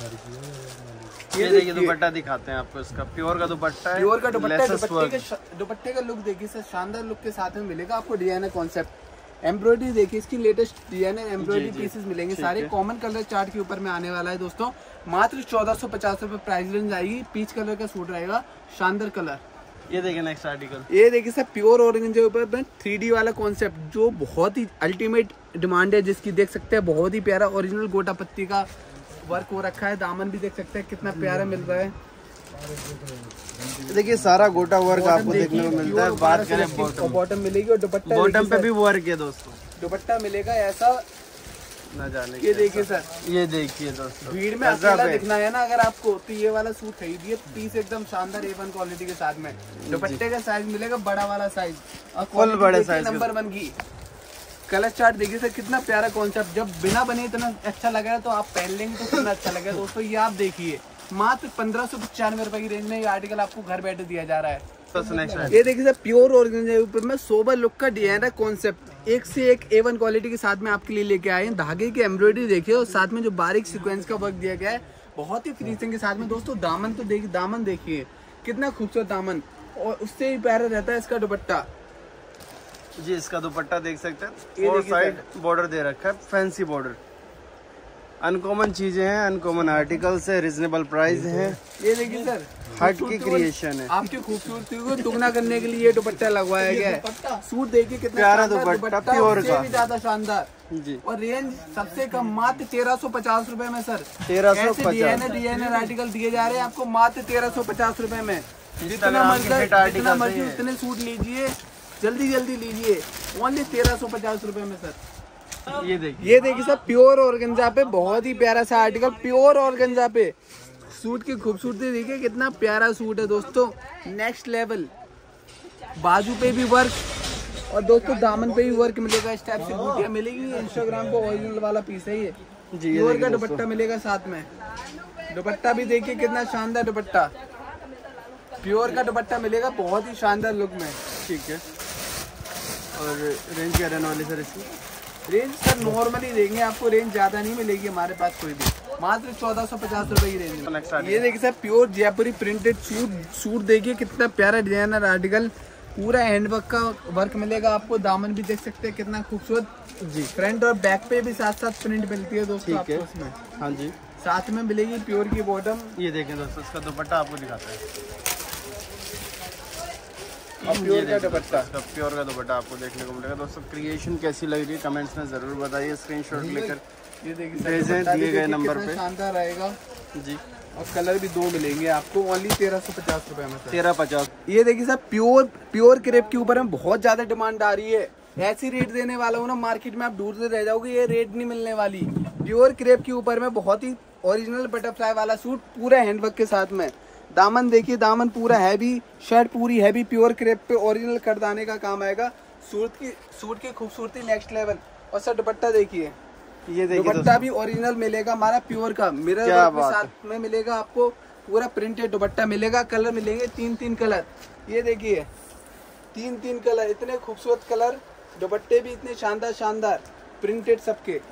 ये देखिए दुपट्टा दिखाते हैं आपको, इसका प्योर का दुपट्टा है। प्योर का दुपट्टा, दुपट्टे के दुपट्टे का लुक देखिए सर, शानदार लुक के साथ में मिलेगा आपको डिजाइनर कॉन्सेप्ट। एम्ब्रॉयडरी देखिए इसकी लेटेस्ट डिजाइनर एम्ब्रॉयडरी पीसेस मिलेंगे सारे। कॉमन कलर चार्ट के ऊपर में आने वाला है दोस्तों। मात्र चौदह सौ पचास रुपए प्राइस रेंज आएगी। पीच कलर का सूट रहेगा, शानदार कलर। ये देखिए नेक्स्ट आर्टिकल, ये देखिए सर प्योर ऑर्गेन्जा के ऊपर में थ्री डी वाला कॉन्सेप्ट, जो बहुत ही अल्टीमेट डिमांड है जिसकी। देख सकते हैं बहुत ही प्यारा ओरिजिनल गोटा पत्ती का वर्क हो रखा है। दामन भी देख सकते हैं कितना प्यारा मिल रहा है। देखिए सारा गोटा वर्क आपको देखने को मिलता है। बात करें बॉटम, बॉटम मिलेगी और दुपट्टा, बॉटम पे भी वर्क है दोस्तों। दुपट्टा मिलेगा ऐसा ना जाने ये देखिए सर, ये देखिए दोस्तों, भीड़ में अकेला दिखना है ना अगर आपको, तो ये वाला सूट खरीदिए। पीस एकदम शानदार ए वन क्वालिटी के साथ में। दुपट्टे का साइज मिलेगा बड़ा वाला साइज, और फुल बड़े साइज नंबर वन की। कलर चार्ट देखिए सर, कितना प्यारा कॉन्सेप्ट। जब बिना बने इतना अच्छा लगा तो आप पहन लेंगे तो कितना अच्छा लगेगा दोस्तों। ये आप देखिए, मात्र पंद्रह सौ पचानवे रुपए की रेंज में ये आर्टिकल आपको घर बैठे दिया जा रहा है। ये देखिए सर, प्योर ऑर्गेन्जा के ऊपर में सोबर लुक का डिजाइन है कॉन्सेप्ट, एक से एक ए वन क्वालिटी के साथ में आपके लिए लेके आए हैं। धागे की एम्ब्रॉयडरी देखिए, और साथ में जो बारीक सीक्वेंस का वर्क दिया गया है, बहुत ही फिनिशिंग के साथ में दोस्तों। दामन तो देखिए, दामन देखिए कितना खूबसूरत दामन, और उससे ही प्यारा रहता है इसका दुपट्टा। जी इसका दुपट्टा देख सकते हैं, फोर साइड बॉर्डर दे रखा है, फैंसी बॉर्डर। अनकॉमन चीजें हैं, अनकॉमन आर्टिकल्स है, रिजनेबल प्राइस है। ये देखिए सर, हट की क्रिएशन है। आपकी खूबसूरती को दुगना करने के लिए ये दुपट्टा लगवाया गया है। सूट देखिए कितना प्यारा दुपट्टा, प्योर का, भी ज्यादा शानदार जी। और रेंज सबसे कम मात्र तेरह सौ पचास रूपए में सर। तेरह सौ पचास डिजाइनर डिजाइनर आर्टिकल दिए जा रहे हैं आपको मात्र तेरह सौ पचास रूपए में। जितना मर्जी जितना मर्जी उतने सूट लीजिए, जल्दी जल्दी लीजिए, ओनली तेरह सौ पचास रूपए में सर। ये देखिए, ये देखिए सर, प्योर ऑर्गेन्जा पे बहुत ही प्यारा सा आर्टिकल, प्योर ऑर्गेन्जा पे। सूट की खूबसूरती देखिए, कितना प्यारा सूट है दोस्तों, नेक्स्ट लेवल। बाजू पे भी वर्क, और दोस्तों दामन पे भी वर्क मिलेगा। इस टाइप से बूटियां मिलेगी। इंस्टाग्राम को ओरिजिनल वाला पीस है ये। प्योर का दुपट्टा मिलेगा साथ में। दुपट्टा भी देखिए कितना शानदार दुपट्टा, प्योर का दुपट्टा मिलेगा बहुत ही शानदार लुक में। ठीक है। और रेंज क्या रहने वाली सर इसकी? रेंज सर नॉर्मली देंगे आपको, रेंज ज्यादा नहीं मिलेगी हमारे पास कोई भी, मात्र चौदह सौ पचास रुपए की रेंज। ये देखिए sir, pure Jaipuri printed suit suit देखिए कितना प्यारा डिजाइनर आर्टिकल, पूरा हैंडवर्क का वर्क मिलेगा आपको। दामन भी देख सकते हैं कितना खूबसूरत जी। फ्रंट और बैक पे भी साथ साथ प्रिंट मिलती है दोस्तों आपको उसमें। हाँ जी, साथ में मिलेगी प्योर की बॉटम। ये देखें दोस्तों, इसका दुपट्टा आपको दिखाता है, और प्योर का दुपट्टा, प्योर का दुपट्टा आपको देखने को मिलेगा दोस्तों। क्रिएशन कैसी लग रही है कमेंट्स में जरूर बताइए, स्क्रीनशॉट लेकर ये देखिए भेजें दिए गए नंबर पे। शानदार रहेगा जी। और कलर भी दो मिलेंगे आपको, ओनली तेरह सौ पचास रुपए में। तेरह पचास। ये देखिए सर, प्योर प्योर क्रेप के ऊपर में बहुत ज्यादा डिमांड आ रही है। ऐसी रेट देने वाला हूँ ना, मार्केट में आप ढूंढते रह जाओगे, ये रेट नहीं मिलने वाली। प्योर क्रेप के ऊपर में बहुत ही ओरिजिनल बटरफ्लाई वाला सूट, पूरा हैंडवर्क के साथ में। दामन देखिए, दामन पूरा हैवी, शर्ट पूरी हैवी, प्योर क्रेप पे ओरिजिनल करदाने का काम आएगा। सूट की सूट की खूबसूरती नेक्स्ट लेवल। और सर दुपट्टा देखिए, ये देखिए दुपट्टा भी ओरिजिनल मिलेगा हमारा, प्योर का, मिरर वर्क के साथ में मिलेगा आपको, पूरा प्रिंटेड दुपट्टा मिलेगा। कलर मिलेंगे तीन तीन कलर, ये देखिए तीन तीन कलर, इतने खूबसूरत कलर। दुपट्टे भी इतने शानदार शानदार प्रिंटेड सबके,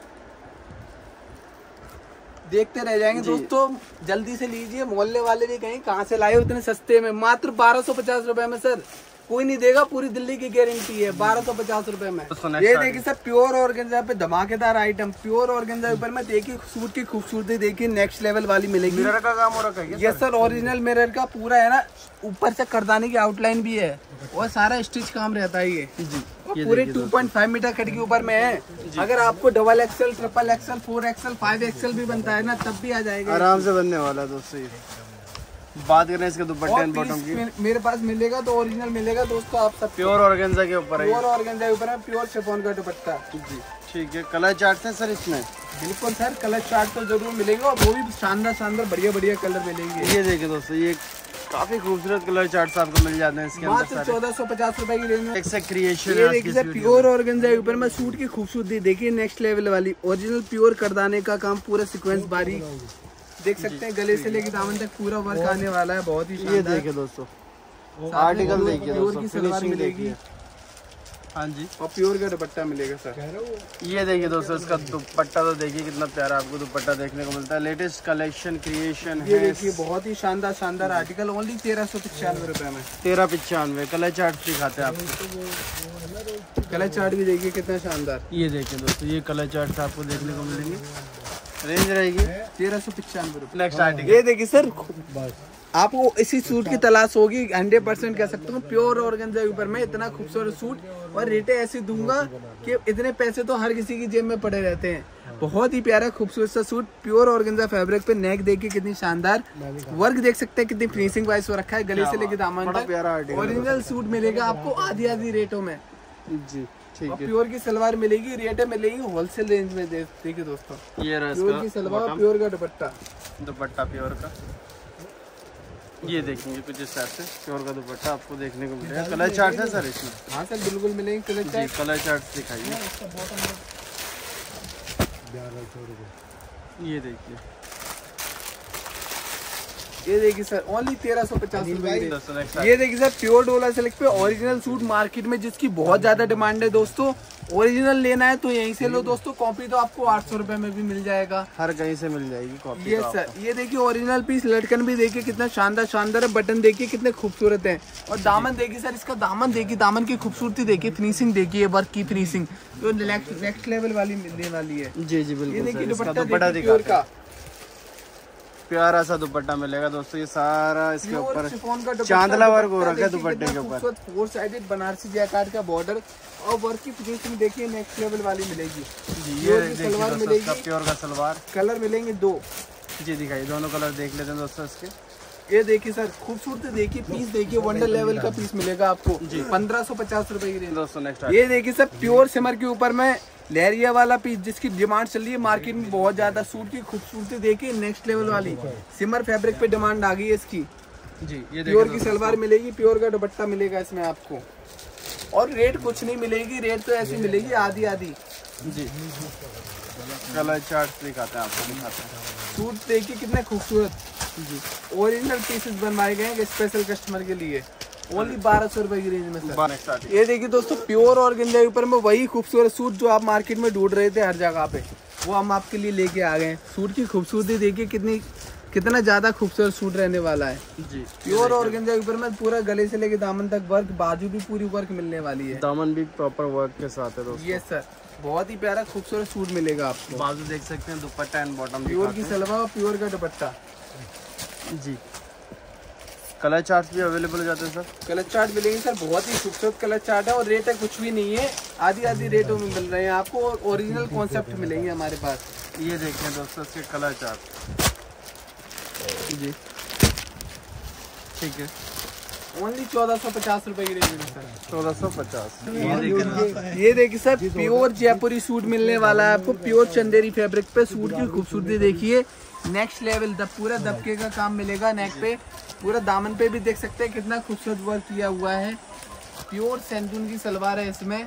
देखते रह जाएंगे दोस्तों। जल्दी से लीजिए, मोहल्ले वाले भी कहीं कहाँ से लाए हो इतने सस्ते में, मात्र बारह सौ पचास रुपए में सर। कोई नहीं देगा, पूरी दिल्ली की गारंटी है, बारह सौ पचास रुपए में। ये देखिए सर, प्योर ऑर्गेन्जा पे धमाकेदार आइटम, प्योर ऑर्गेन्जा ऊपर में देखिए सूट की खूबसूरती देखिए नेक्स्ट लेवल वाली मिलेगी। मिरर का काम हो रखा है ये सर, ओरिजिनल मिरर का पूरा है ना, ऊपर से करदाने की आउटलाइन भी है, और सारा स्टिच काम रहता है ये जी। और पूरे two point five metre cut के ऊपर में है। अगर आपको double XL, triple XL, four XL, five XL भी बनता है ना, तब भी आ जाएगा, आराम से बनने वाला दोस्तों। बात करें इसके दुपट्टे एंड बॉटम की, मेरे पास मिलेगा तो ओरिजिनल मिलेगा दोस्तों। आप सब प्योर ऑर्गेन्जा के ऊपर है, प्योर ऑर्गेन्जा के ऊपर है, प्योर शिफॉन का दुपट्टा जी। ठीक है, कलर चार्ट है सर इसमें? बिल्कुल सर, कलर चार्ट तो जरूर मिलेगा, और वो भी शानदार शानदार बढ़िया बढ़िया कलर मिलेंगे। ये देखिए दोस्तों, ये काफी खूबसूरत कलर चार्ट्स आपको मिल जाते हैं इसके अंदर सारे। चौदह सौ पचास रुपए की रेंज में एक से क्रिएशन। ये देखिए सर, प्योर ऑर्गेन्जा के ऊपर में सूट की खूबसूरती देखिए नेक्स्ट लेवल वाली, ओरिजिनल प्योर करदाने का काम, पूरा सीक्वेंस बारीक देख सकते हैं, गले से लेके दामन तक पूरा वर्क आने वाला है, बहुत ही शानदार। ये देखिए दोस्तों, आर्टिकल देखिए प्योर की सलवार मिलेगी, हाँ जी, और प्योर का दुपट्टा मिलेगा सर। ये देखिए दोस्तों, इसका दुपट्टा तो देखिए कितना प्यारा आपको दुपट्टा देखने को मिलता है। लेटेस्ट कलेक्शन क्रिएशन ये है, देखिए बहुत ही शानदार शानदार आर्टिकल, ओनली तेरह सौ पचानवे रुपए में। तेरह पिचानवे। कलर चार्ट दिखाते हैं आपको, कलर चार्ट भी देखिए कितना शानदार। ये देखिए दोस्तों, ये कलर चार्ट आपको देखने को मिलेंगे। रेंज रहेगी तेरह सौ पचानवे रुपए। नेक्स्ट आर्टिकल ये देखिए सर, आपको इसी सूट की तलाश होगी, हंड्रेड परसेंट कह सकता हूँ। प्योर ऑर्गेन्जा के ऊपर में इतना खूबसूरत सूट, और रेटें ऐसी दूंगा कि इतने पैसे तो हर किसी की जेब में पड़े रहते हैं। बहुत ही प्यारा खूबसूरत सा सूट, प्योर ऑर्गेन्जा फैब्रिक पे, नेक देखिए कितनी शानदार, वर्क देख सकते हैं कितनी फिनिशिंग वाइज हो रखा है, गले से लेके दामन तक। ओरिजिनल सूट मिलेगा आपको आधी आधी रेटों में जी। ठीक और है। प्योर की सलवार मिलेगी, रेट मिलेगी होलसेल रेंज में। दे- देखिए दोस्तों, ये रहा प्योर की इसका सलवार, बॉटम, प्योर का दुपट्टा। दुपट्टा प्योर का। ये देखेंगे कुछ इस टाइप से प्योर का दुपट्टा आपको देखने को मिलेगा। कलर चार्ट है सर इसमें? हाँ सर बिल्कुल मिलेंगे कलर जी, चार्ट। कलर चार्ट दिखाइए। ये देखिए, ये देखिए सर ओनली तेरह सौ पचास रुपए की। दोस्तों नेक्स्ट ये देखिए सर प्योर डोला सिल्क पे ओरिजिनल सूट मार्केट में जिसकी बहुत ज्यादा डिमांड है दोस्तों। ओरिजिनल लेना है तो यहीं से लो दोस्तों, कॉपी तो आपको आठ सौ रुपए में भी मिल जाएगा। हर कहीं से मिल जाएगी कॉपी। ये सर ये देखिए ओरिजिनल पीस, लटकन भी देखिए कितना शानदार शानदार है, बटन देखिए कितने खूबसूरत हैं, और दामन देखिए सर, इसका दामन देखिए, दामन की खूबसूरती देखिए, फिनिशिंग देखिए, वर्क की फिनिशिंग जो नेक्स्ट लेवल वाली मिलने वाली है। जी जी ये बिल्कुल देखिए सर। इसका दुपट्टा दुपट्टा देखिए प्योर दिखाते का, हैं, प्यारा सा दुपट्टा मिलेगा दोस्तों। ये सारा इसके प्योर ऊपर शिफॉन का दुपट्टा, चांदला वर्क हो दुपट्टा रखा है देखिए दुपट्टे कितना के ऊपर। खूबसूरत फोर साइडेड बनारसी जैकार्ड का बॉर्डर, और वर्क की फिनिशिंग देखिए नेक्स्ट लेवल वाली मिलेगी। जी प्योर ये की देखिए सलवार दोस्तों, मिलेगी, इसका प्योर का सलवार। कलर मिलेंगे दो। जी दिखाइए, दोनों कलर देख लेते हैं दोस्तों इसके। ये देखिए सर खूबसूरती देखिए, पीस देखिए, वंडर लेवल का पीस मिलेगा आपको जी पंद्रह सौ पचास रुपए की रेंज। दोस्तों नेक्स्ट ये देखिए सर प्योर सिमर के ऊपर में लहरिया वाला पीस जिसकी डिमांड चल रही है मार्केट में बहुत ज्यादा। सूट की खूबसूरती देखिए नेक्स्ट लेवल वाली, सिमर फैब्रिक पे डिमांड आ गई है इसकी। जी ये प्योर की सलवार मिलेगी, प्योर का दुपट्टा मिलेगा इसमें आपको, और रेट कुछ नहीं मिलेगी, रेट तो ऐसी मिलेगी आधी आधी। जी कलर चार्ट दिखाते हैं आपको, दिखाते हैं। सूट देखिए कितने खूबसूरत, जी ओरिजिनल पीसेस बनवाए गए हैं स्पेशल कस्टमर के लिए, ओनली बारह सौ रुपए की रेंज में सर। नेक्स्ट आर्टिकल, ये देखिए दोस्तों प्योर और गेंदे के ऊपर में वही खूबसूरत सूट जो आप मार्केट में ढूंढ रहे थे हर जगह पे, वो हम आपके लिए लेके आ गए हैं। सूट की खूबसूरती देखिए कितनी, कितना ज्यादा खूबसूरत सूट रहने वाला है। जी प्योर और गेंदे के ऊपर में पूरा गले से लेके दामन तक वर्क, बाजू भी पूरी वर्क मिलने वाली है। दामन भी प्रॉपर वर्क के साथ है दोस्तों। ये सर बहुत ही प्यारा खूबसूरत सूट मिलेगा आपको। बाजू देख सकते हैं, दुपट्टा एंड बॉटम प्योर की सलवार और प्योर का दुपट्टा। जी कलर चार्ट भी अवेलेबल हो जाते हैं सर? कलर चार्ट मिलेंगे सर, बहुत ही खूबसूरत कलर चार्ट है, और रेट है कुछ भी नहीं है, आधी आधी रेटों में मिल रहे हैं आपको, और ओरिजिनल कॉन्सेप्ट मिलेंगे हमारे पास। ये देखें दोस्तों इसके कलर चार्ट। जी ठीक है, ओनली चौदह सौ पचास रुपए की रेंज में सर। चौदह सौ पचास। ये देखिए सर प्योर जयपुरी सूट मिलने वाला है आपको, प्योर चंदेरी फैब्रिक पे। सूट की खूबसूरती देखिए नेक्स्ट लेवल, द पूरा दबके का काम मिलेगा नेक पे, पूरा दामन पे भी देख सकते हैं कितना खूबसूरत वर्क किया हुआ है। प्योर सैंटून की सलवार है इसमें,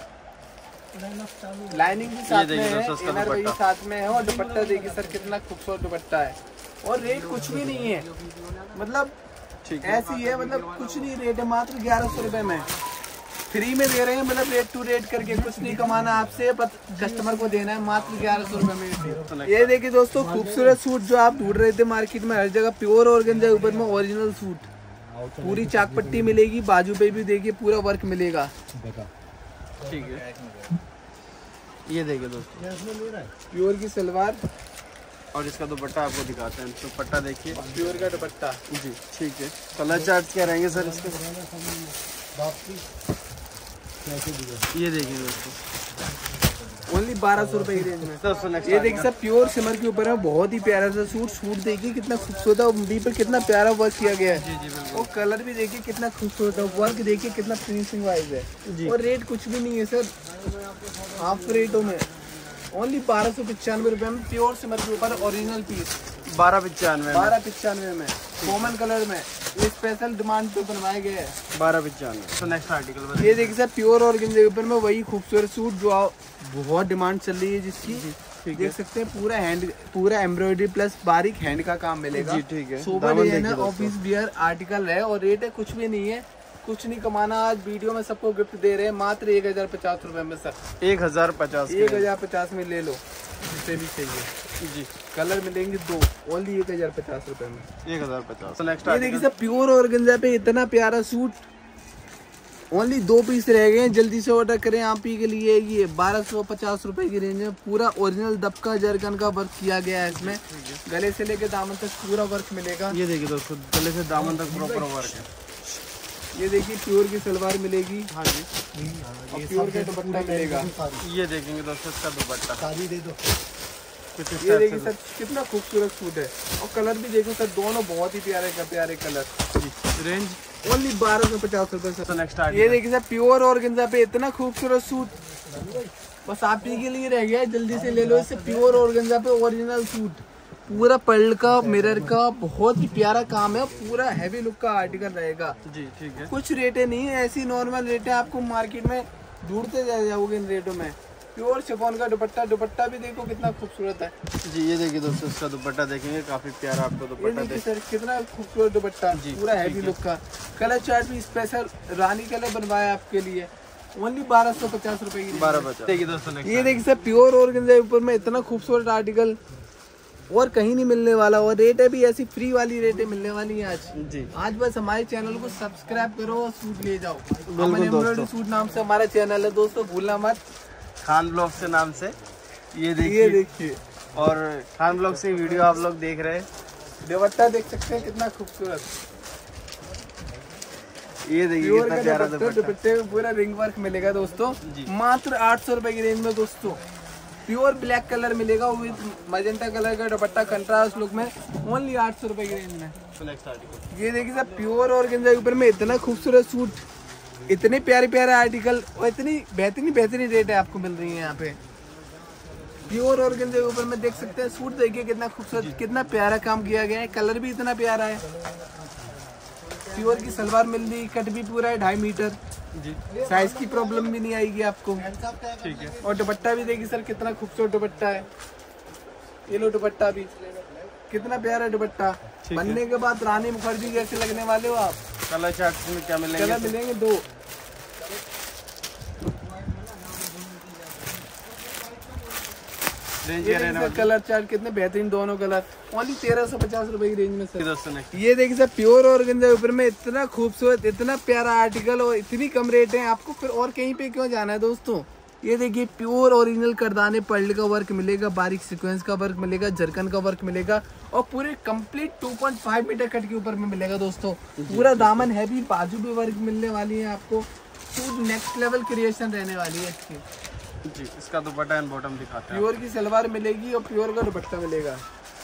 लाइनिंग भी साथ में है, इनर भी साथ में है, और दुपट्टा देखिए सर कितना खूबसूरत दुपट्टा है, और रेट कुछ भी नहीं है, मतलब ऐसी है, मतलब कुछ नहीं रेट है, मात्र ग्यारह सौ रुपए में फ्री में दे रहे हैं, मतलब रेट टू रेट करके, कुछ नहीं कमाना आपसे, बस कस्टमर को देना है, मात्र ग्यारह सौ रुपए में। ये देखिए दोस्तों खूबसूरत सूट जो आप ढूंढ रहे थे मार्केट में हर जगह, प्योर ऑर्गेन्जा ऊपर में ओरिजिनल सूट, पूरी चाक पट्टी मिलेगी, बाजू पे भी देखिए पूरा वर्क मिलेगा। ठीक है, ये देखिए दोस्तों प्योर की सलवार और इसका दुपट्टा आपको दिखाते हैं। दुपट्टा देखिए, प्योर का दुपट्टा। जी ठीक है। कलर चार्ट क्या रहेंगे सर इसके? ये देखिए दोस्तों ओनली बारह सौ रुपए की रेंज में। दोस्तों नेक्स्ट ये देखिए सर प्योर सिमर के ऊपर है, बहुत ही प्यारा सा सूट। सूट देखिए कितना खूबसूरत है, मुंडी पर कितना प्यारा वर्क किया गया है, जी जी बिल्कुल। और कलर भी देखिए कितना खूबसूरत है, वर्क देखिए कितना फिनिशिंग वाइज है, जी। और रेट कुछ भी नहीं है सर, हाफ रेटों में, ओनली बारह सौ पचानवे रुपए में प्योर सिमर के ऊपर ओरिजिनल पीस, बारह पिचानवे बारह पचानवे में कॉमन कलर में, ये स्पेशल डिमांड पे बनवाए गए हैं। बारह पिचानवे। तो नेक्स्ट आर्टिकल ये देखिए सर प्योर और गेंदे के ऊपर में वही खूबसूरत सूट जो आ- बहुत डिमांड चल रही है जिसकी, देख सकते हैं पूरा हैंड, पूरा एम्ब्रॉयडरी प्लस बारीक हैंड का काम मिलेगा। जी ठीक है। सोबर दामन डिजाइन है, देखिए ऑफिस वियर आर्टिकल है, और रेट है कुछ भी नहीं है, कुछ नहीं कमाना। आज वीडियो में सबको गिफ्ट दे रहे हैं मात्र एक हजार पचास रुपए में सर। एक हजार पचास एक हजार पचास में ले लो जिसे भी चाहिए जी। कलर मिलेंगे दो, ओनली एक हजार पचास रुपए में। एक हजार पचास। तो नेक्स्ट ये देखिए सर प्योर ऑर्गेन्जा पे इतना प्यारा सूट, ओनली दो पीस रह गए हैं, जल्दी से ऑर्डर करें आप ही के लिए। ये बारह सौ पचास रुपए की रेंज में पूरा ओरिजिनल दबका जरकन का वर्क किया गया है इसमें, गले से लेके दामन तक पूरा वर्क मिलेगा। ये देखिए दोस्तों गले से दामन तक प्रॉपर वर्क है। ये देखिए प्योर की सलवार मिलेगी, हाँ जी। और प्योर का दुपट्टा मिलेगा। ये देखेंगे दोस्तों इसका दुपट्टा। कुछ इस ये टाइप देखिए से सर कितना खूबसूरत सूट है, और कलर भी देखो सर, दोनों बहुत ही प्यारे प्यारे कलर। रेंज ओनली बारह सौ पचास रुपए सर। नेक्स्ट ये देखिए सर प्योर ऑर्गेन्जा पे इतना खूबसूरत सूट, बस आप ही के लिए रह गया है, जल्दी से ले लो इसे। प्योर ऑर्गेन्जा पे ओरिजिनल सूट, पूरा पर्ल का मिरर का बहुत ही प्यारा काम है, पूरा हैवी लुक का आर्टिकल रहेगा जी। ठीक है, कुछ रेटें नहीं है ऐसी, नॉर्मल रेटें आपको मार्केट में ढूंढते जा जाओगे इन रेटों में। प्योर शिफॉन का दुपट्टा, दुपट्टा भी देखो कितना खूबसूरत है जी। ये देखिए दोस्तों, इसका दुपट्टा देखेंगे, काफी प्यारा आपको ये दुपट्टा देखिए देख। सर कितना खूबसूरत दुपट्टा, पूरा हैवी लुक का। कलर चार्ट भी स्पेशल रानी कलर बनवाया आपके लिए, ओनली बारह सौ पचास रुपए की। बारह पचास। देखिए दोस्तों next ये देखिए सर प्योर ऑर्गेन्जा ऊपर में इतना खूबसूरत आर्टिकल और कहीं नहीं मिलने वाला, और रेटें भी ऐसी फ्री वाली रेटें मिलने वाली है आज जी। आज बस हमारे चैनल को सब्सक्राइब करो और सूट ले जाओ। बिल्कुल एम्ब्रॉयडरी सूट नाम से हमारा चैनल है दोस्तों, भूलना मत, खान ब्लॉग से नाम से। ये ये देखिए, देखिए और खान ब्लॉग से वीडियो आप लोग देख रहे हैं। दुपट्टा देख सकते हैं कितना खूबसूरत, ये देखिए प्योर कितना का प्यारा दुपट्टा, दुपट्टा। दुपट्टे में पूरा रिंग वर्क मिलेगा दोस्तों, जी। मात्र आठ सौ रुपए की रेंज में दोस्तों। प्योर ब्लैक कलर मिलेगा विद मजेंटा कलर का दुपट्टा कंट्रास्ट लुक में, ओनली आठ सौ रुपए की रेंज में। नेक्स्ट आर्टिकल ये देखिए सर प्योर ऑर्गेन्जा के ऊपर में इतना खूबसूरत सूट, इतने प्यारे प्यारे आर्टिकल और इतनी बेहतरीन बेहतरीन रेट है आपको मिल रही है यहाँ पे। प्योर ऑर्गेन्जा के ऊपर में देख सकते हैं, सूट देखिए कितना खूबसूरत, कितना प्यारा काम किया गया है, कलर भी इतना प्यारा है। प्योर की सलवार मिल रही, कट भी पूरा है ढाई मीटर जी। साइज की प्रॉब्लम भी नहीं आएगी आपको। ठीक है, और दुपट्टा भी देखिए सर कितना खूबसूरत दुपट्टा है, ये लो दुपट्टा भी कितना प्यारा दुपट्टा, बनने के बाद रानी मुखर्जी जैसे लगने वाले हो आप। कलर चार्ट में क्या मिलेंगे? कलर मिलेंगे दो, रेंज ये क्या रहने देखिए वाली सर कलर चार्ट कितने बेहतरीन दोनों कलर, ओनली तेरह सौ पचास रुपए की रेंज में है सर। दोस्तों ने? ये देखिए सर प्योर ऑर्गेन्जा ऊपर में इतना खूबसूरत, इतना प्यारा आर्टिकल और इतनी कम रेट है, आपको फिर और कहीं पे क्यों जाना है दोस्तों। ये देखिए प्योर ओरिजिनल करदाने पर्ल का वर्क मिलेगा, बारीक सीक्वेंस का वर्क मिलेगा, जरकन का वर्क मिलेगा, और पूरे complete two point five metre cut के ऊपर में मिलेगा दोस्तों। पूरा दामन है भी, बाजू भी वर्क मिलने वाली है आपको, सूट नेक्स्ट लेवल क्रिएशन रहने वाली है इसकी। जी। इसका दुपट्टा एंड बॉटम दिखाते हैं। प्योर की सलवार मिलेगी और प्योर का दुपट्टा मिलेगा।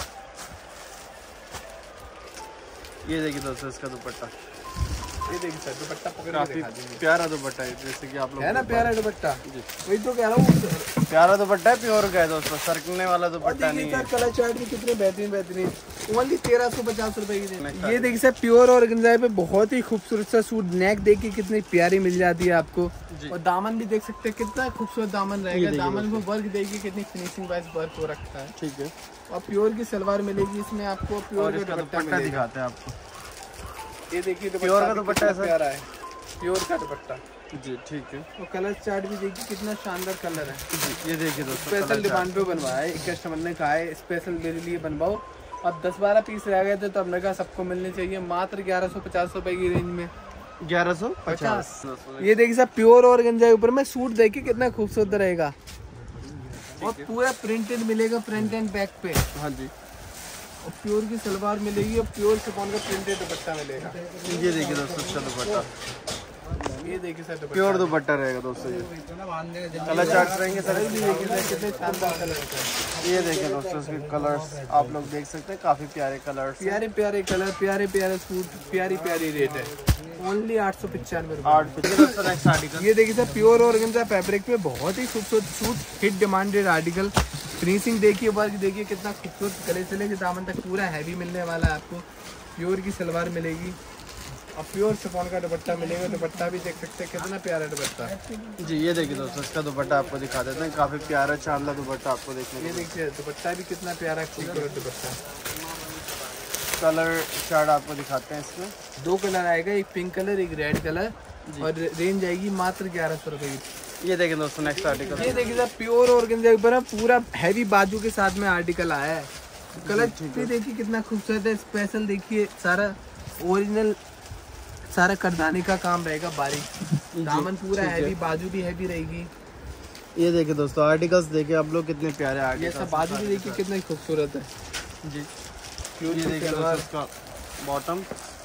ये देखिए दोस्तों इसका दुपट्टा, ये देखिए सर दुपट्टा पकड़ के काफी दिखा दीजिए, प्यारा दुपट्टा है, जैसे कि आप लोग है ना प्यारा दुपट्टा, जी। वही तो कह रहा हूँ। प्यारा दुपट्टा है, प्योर का है दोस्तों, सरकने वाला और दुपट्टा देखिए नहीं सर है। कलर चार्ट भी कितने बेहतरीन बेहतरीन, ओनली तेरह सौ पचास रुपए की रेंज। ये देखिए सर प्योर ऑर्गेन्जा पे बहुत ही खूबसूरत सा सूट, नेक देखिए कितनी प्यारी मिल जाती है आपको, और दामन भी देख सकते हैं कितना खूबसूरत दामन रहेगा, दामन में वर्क देखिए कितनी फिनिशिंग वाइज वर्क हो रखा है। ठीक है, और प्योर की सलवार मिलेगी इसमें आपको, प्योर और का इसका दुपट्टा दुपट्टा मिलेगा। दिखाते हैं आपको। ये देखिए प्योर का दुपट्टा है सर? प्यारा है, प्योर का दुपट्टा, जी। ठीक है, और कलर चार्ट भी देखिए कितना शानदार कलर है। जी। ये देखिए दोस्तों, स्पेशल कलर डिमांड पे बनवाया है, एक कस्टमर ने कहा है स्पेशल मेरे लिए बनवाओ, अब दस बारह पीस रह गए थे तो हमने कहा सबको मिलने चाहिए, मात्र ग्यारह सौ पचास रुपए की रेंज में। ग्यारह सौ पचास। ये देखिए सर प्योर ऑर्गेन्जा के ऊपर में सूट देखिए कितना खूबसूरत रहेगा, और पूरा प्रिंटेड मिलेगा फ्रंट एंड बैक पे, हाँ जी। और प्योर की सलवार मिलेगी, और प्योर शिफॉन का प्रिंटेड दुपट्टा मिलेगा। ये देखिए दोस्तों इसका दुपट्टा, ये देखिए सर दुपट्टा, प्योर दुपट्टा रहेगा दोस्तों। ये कलर चार्ट रहेंगे सर। देखिए सर कितने शानदार कलर है, ये देखिए दोस्तों इसके कलर्स आप लोग देख सकते हैं, काफी प्यारे कलर्स। प्यारे प्यारे कलर, प्यारे प्यारे सूट, प्यारी प्यारी रेट है, ओनली आठ सौ पचानवे रुपए। आठ दोस्तों नेक्स्ट आर्टिकल। ये देखिए सर प्योर ऑर्गेन्जा फैब्रिक पे बहुत ही खूबसूरत suit, hit demanded article, finishing देखिए, वर्क देखिए कितना खूबसूरत, गले से लेके दामन तक पूरा हैवी मिलने वाला है आपको। प्योर की सलवार मिलेगी, और प्योर शिफॉन का दुपट्टा मिलेगा, दुपट्टा भी देख सकते हैं कितना प्यारा दुपट्टा है। जी। ये देखिए दोस्तों इसका दुपट्टा आपको दिखा देते हैं, काफी प्यारा शानदार दुपट्टा आपको देखने ये देखिए दुपट्टा भी कितना प्यारा खूबसूरत दुपट्टा। कलर चार्ट आपको दिखाते हैं। इसमें दो कलर आएगा, एक पिंक कलर एक रेड कलर, और रेंज आएगी मात्र ग्यारह सौ रुपए की। ये देखिए दोस्तों नेक्स्ट आर्टिकल। ये देखिए सर प्योर ऑर्गेन्जा के ऊपर पूरा हैवी बाजू के साथ में आर्टिकल आया है, कलर भी देखिए कितना खूबसूरत है, स्पेशल देखिए सारा ओरिजिनल सारा करदाने का काम रहेगा, बारीक दामन पूरा हैवी, बाजू भी हैवी रहेगी। ये देखिए दोस्तों आर्टिकल्स देखिए आप लोग कितने प्यारे ये आर्टिकल्स। सब बाजू भी देखिए कितना खूबसूरत है जी। प्योर ये की देखिए सलवार, दोस्तों इसका बॉटम,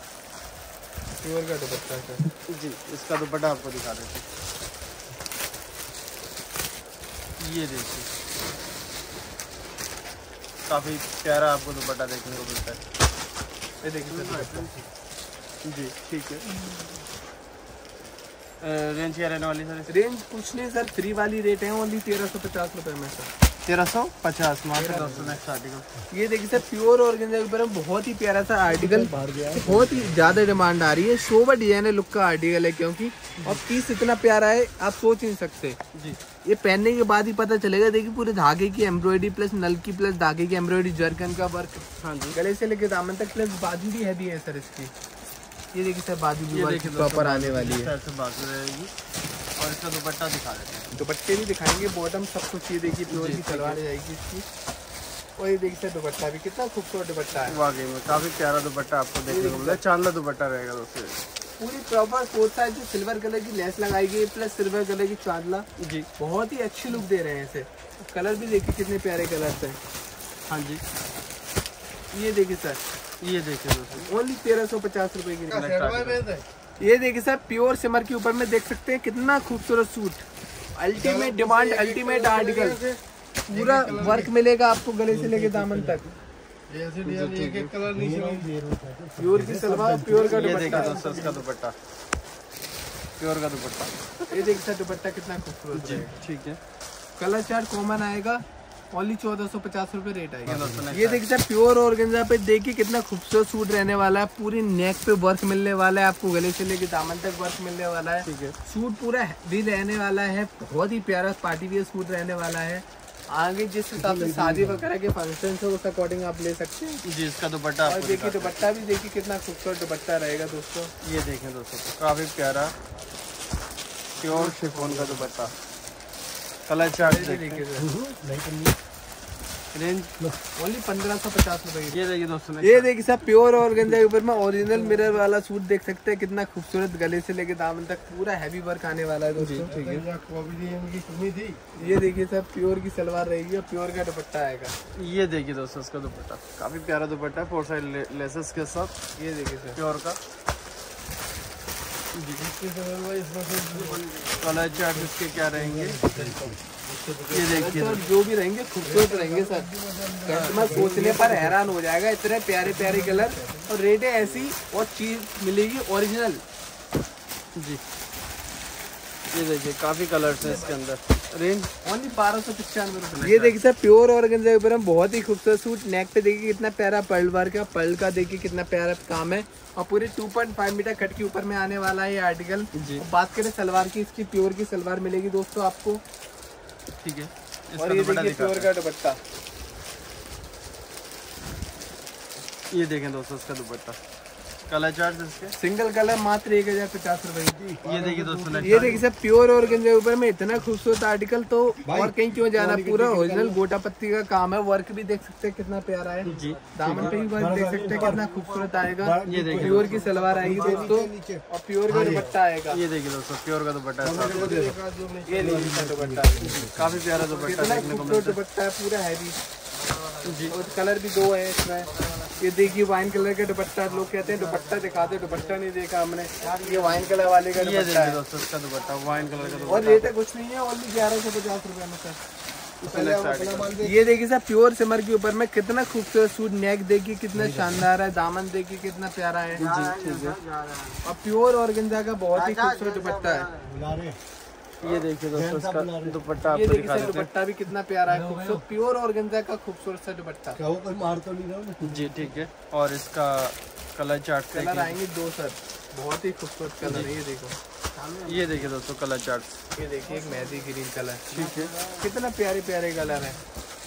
प्योर का दुपट्टा है। जी। इसका दुपट्टा आपको दिखा देते हैं। ये देखिए काफी प्यारा आपको दुपट्टा देखने को मिलता है। ये देखिए सर, जी ठीक है। रेंज क्या रहने वाली सर? रेंज कुछ नहीं सर, फ्री वाली रेट है ओनली तेरह सौ पचास रुपए में सर। तेरह सौ पचास मात्र दोस्तों नेक्स्ट आर्टिकल। ये देखिए सर प्योर ऑर्गेन्जा के ऊपर में बहुत ही प्यारा सा आर्टिकल, बहुत ही ज्यादा डिमांड आ रही है। शोभा डिजाइनर लुक का आर्टिकल है क्योंकि, और पीस इतना प्यारा है आप सोच नहीं सकते जी। ये पहनने के बाद ही पता चलेगा। देखिए पूरे धागे की एम्ब्रॉयडरी प्लस नल की प्लस धागे की एम्ब्रॉयडरी, जरकन का वर्क, हाँ जी, गले से लेकर दामन तक, प्लस बाजू भी हैवी है सर इसकी। ये देखिए सर बाजू भी वर्क प्रॉपर आने वाली है, बाजू रहेगी। और इसका दुपट्टा दिखा देते हैं। दुपट्टे भी दिखाएंगे, बॉटम सब कुछ। ये देखिए प्योर की सलवार जाएगी इसकी, और ये देखिए सर दुपट्टा भी कितना खूबसूरत दुपट्टा है। वाकई में काफी प्यारा दुपट्टा आपको देखने को मिला है। चांदला दुपट्टा रहेगा दोस्तों। पूरी प्रॉपर फोर साइड जो सिल्वर कलर की लेस लगाई गई प्लस सिल्वर कलर की चांदला, जी बहुत ही अच्छी लुक दे रहे हैं इसे। कलर भी देखिए कितने प्यारे कलर्स हैं। हाँ जी, ये देखिए सर, ये देखिए दोस्तों ओनली तेरह सौ पचास रुपए की। ये देखिए सर प्योर सिमर के ऊपर में देख सकते हैं कितना खूबसूरत suit, ultimate demand, ultimate article. पूरा वर्क मिलेगा आपको गले से लेके दामन तक। प्योर की सलवार, प्योर का ये देखिए दुपट्टा। दोस्तों इसका दुपट्टा, प्योर का दुपट्टा। ये देखिए सर दुपट्टा कितना खूबसूरत है। ठीक है, कलर चार्ट कॉमन आएगा, ओनली चौदह सौ पचास रूपए रेट आएगा। दोस्तों ये देखिए सर प्योर ऑर्गेन्जा पे देखिए कितना खूबसूरत सूट रहने वाला है। पूरी नेक पे वर्क मिलने वाला है आपको, गले से लेके दामन तक वर्क मिलने वाला है। ठीक है, सूट पूरा भी रहने वाला है, बहुत ही प्यारा पार्टी वियर सूट रहने वाला है। आगे जिस हिसाब से शादी वगैरह के फंक्शन है उस अकॉर्डिंग आप ले सकते हैं जी। इसका दुपट्टा और देखिए दुपट्टा भी देखिए कितना खूबसूरत दुपट्टा रहेगा दोस्तों। ये देखें दोस्तों, काफी प्यारा प्योर शिफॉन का दुपट्टा। कलर चार्ट देखिए सर, रेंज ओनली पंद्रह सौ पचास रुपए की। ये देखिए दोस्तों, ये देखिए सब प्योर ऑर्गेन्जा के ऊपर में ओरिजिनल मिरर वाला सूट देख सकते हैं, कितना खूबसूरत गले से लेके दामन तक पूरा हैवी वर्क आने वाला है दोस्तों। ठीक है, ये देखिए सब प्योर की सलवार रहेगी और प्योर का दुपट्टा आएगा। ये देखिए दोस्तों इसका दुपट्टा, काफी प्यारा दुपट्टा है, फोर साइड लेसेस के साथ। ये देखिए सर प्योर का कलर चार्ट इसके क्या रहेंगे, ये देखिए सर जो भी रहेंगे खूबसूरत रहेंगे सर। कस्टमर सोचने पर हैरान हो जाएगा, इतने प्यारे प्यारे कलर और रेटें ऐसी और चीज मिलेगी ओरिजिनल। जी ये देखिए काफी कलर्स हैं इसके अंदर। रेंज ओनली बारह सौ पचानवे रुपए। ये देखिए सर प्योर ऑर्गेन्जा के ऊपर हम बहुत ही खूबसूरत सूट, नेक पे देखिए कितना प्यारा पर्ल वर्क है, पर्ल का देखिए कितना प्यारा काम है और पूरे two point five metre cut के ऊपर में आने वाला है ये आर्टिकल। जी। बात करें सलवार की, इसकी प्योर की सलवार मिलेगी दोस्तों आपको। ठीक है, और ये देखिए प्योर का दुपट्टा, ये देखें दोस्तों इसका दुपट्टा। कलर चार्ट इसके सिंगल कलर मात्र एक हजार पचास रूपए की। ये देखिए दोस्तों, ये देखिए सर प्योर ऑर्गेन्जा के ऊपर में इतना खूबसूरत आर्टिकल तो और कहीं क्यों जाना, पूरा ओरिजिनल गोटा पत्ती का काम है। वर्क भी देख सकते हैं कितना प्यारा है जी। दामन पे भी वर्क देख सकते हैं कितना खूबसूरत आएगा। ये देखिए प्योर की सलवार आएगी दोस्तों और प्योर का दुपट्टा आएगा। ये देखिए दोस्तों प्योर का दुपट्टा है। ये देखिए दुपट्टा काफी प्यारा दुपट्टा कितना देखने को खूबसूरत मिलता दुपट्टा है, पूरा हैवी जी। और कलर भी दो है इसमें। ये देखिए वाइन कलर का दुपट्टा, लोग कहते हैं दुपट्टा दिखाते, दुपट्टा नहीं देखा हमने। ये वाइन कलर वाले का है। ये दुपट्टा देखिए है दोस्तों इसका दुपट्टा, वाइन कलर का और दुपट्टा। रेट है कुछ नहीं है, ओनली ग्यारह सौ पचास रुपए में सर। ये ये देखिए सर प्योर सिमर के ऊपर में कितना खूबसूरत सूट, नेक देखिए कितना शानदार है, दामन देखिए कितना प्यारा है और प्योर ऑर्गेन्जा का बहुत ही खूबसूरत दुपट्टा है। ये देखिए दोस्तों इसका दुपट्टा ये आपको देखिए दिखा सर देते दुपट्टा भी कितना प्यारा है, खूबसूरत प्योर ऑर्गेन्जा का खूबसूरत सा दुपट्टा। हैं जी। ठीक है, और इसका कलर चार्ट कलर आएंगे दो सर, बहुत ही खूबसूरत कलर है। ये देखो, ये देखिए दोस्तों कलर चार्ट। ये देखिए एक मेहंदी ग्रीन कलर, ठीक है, कितना प्यारे प्यारे कलर है।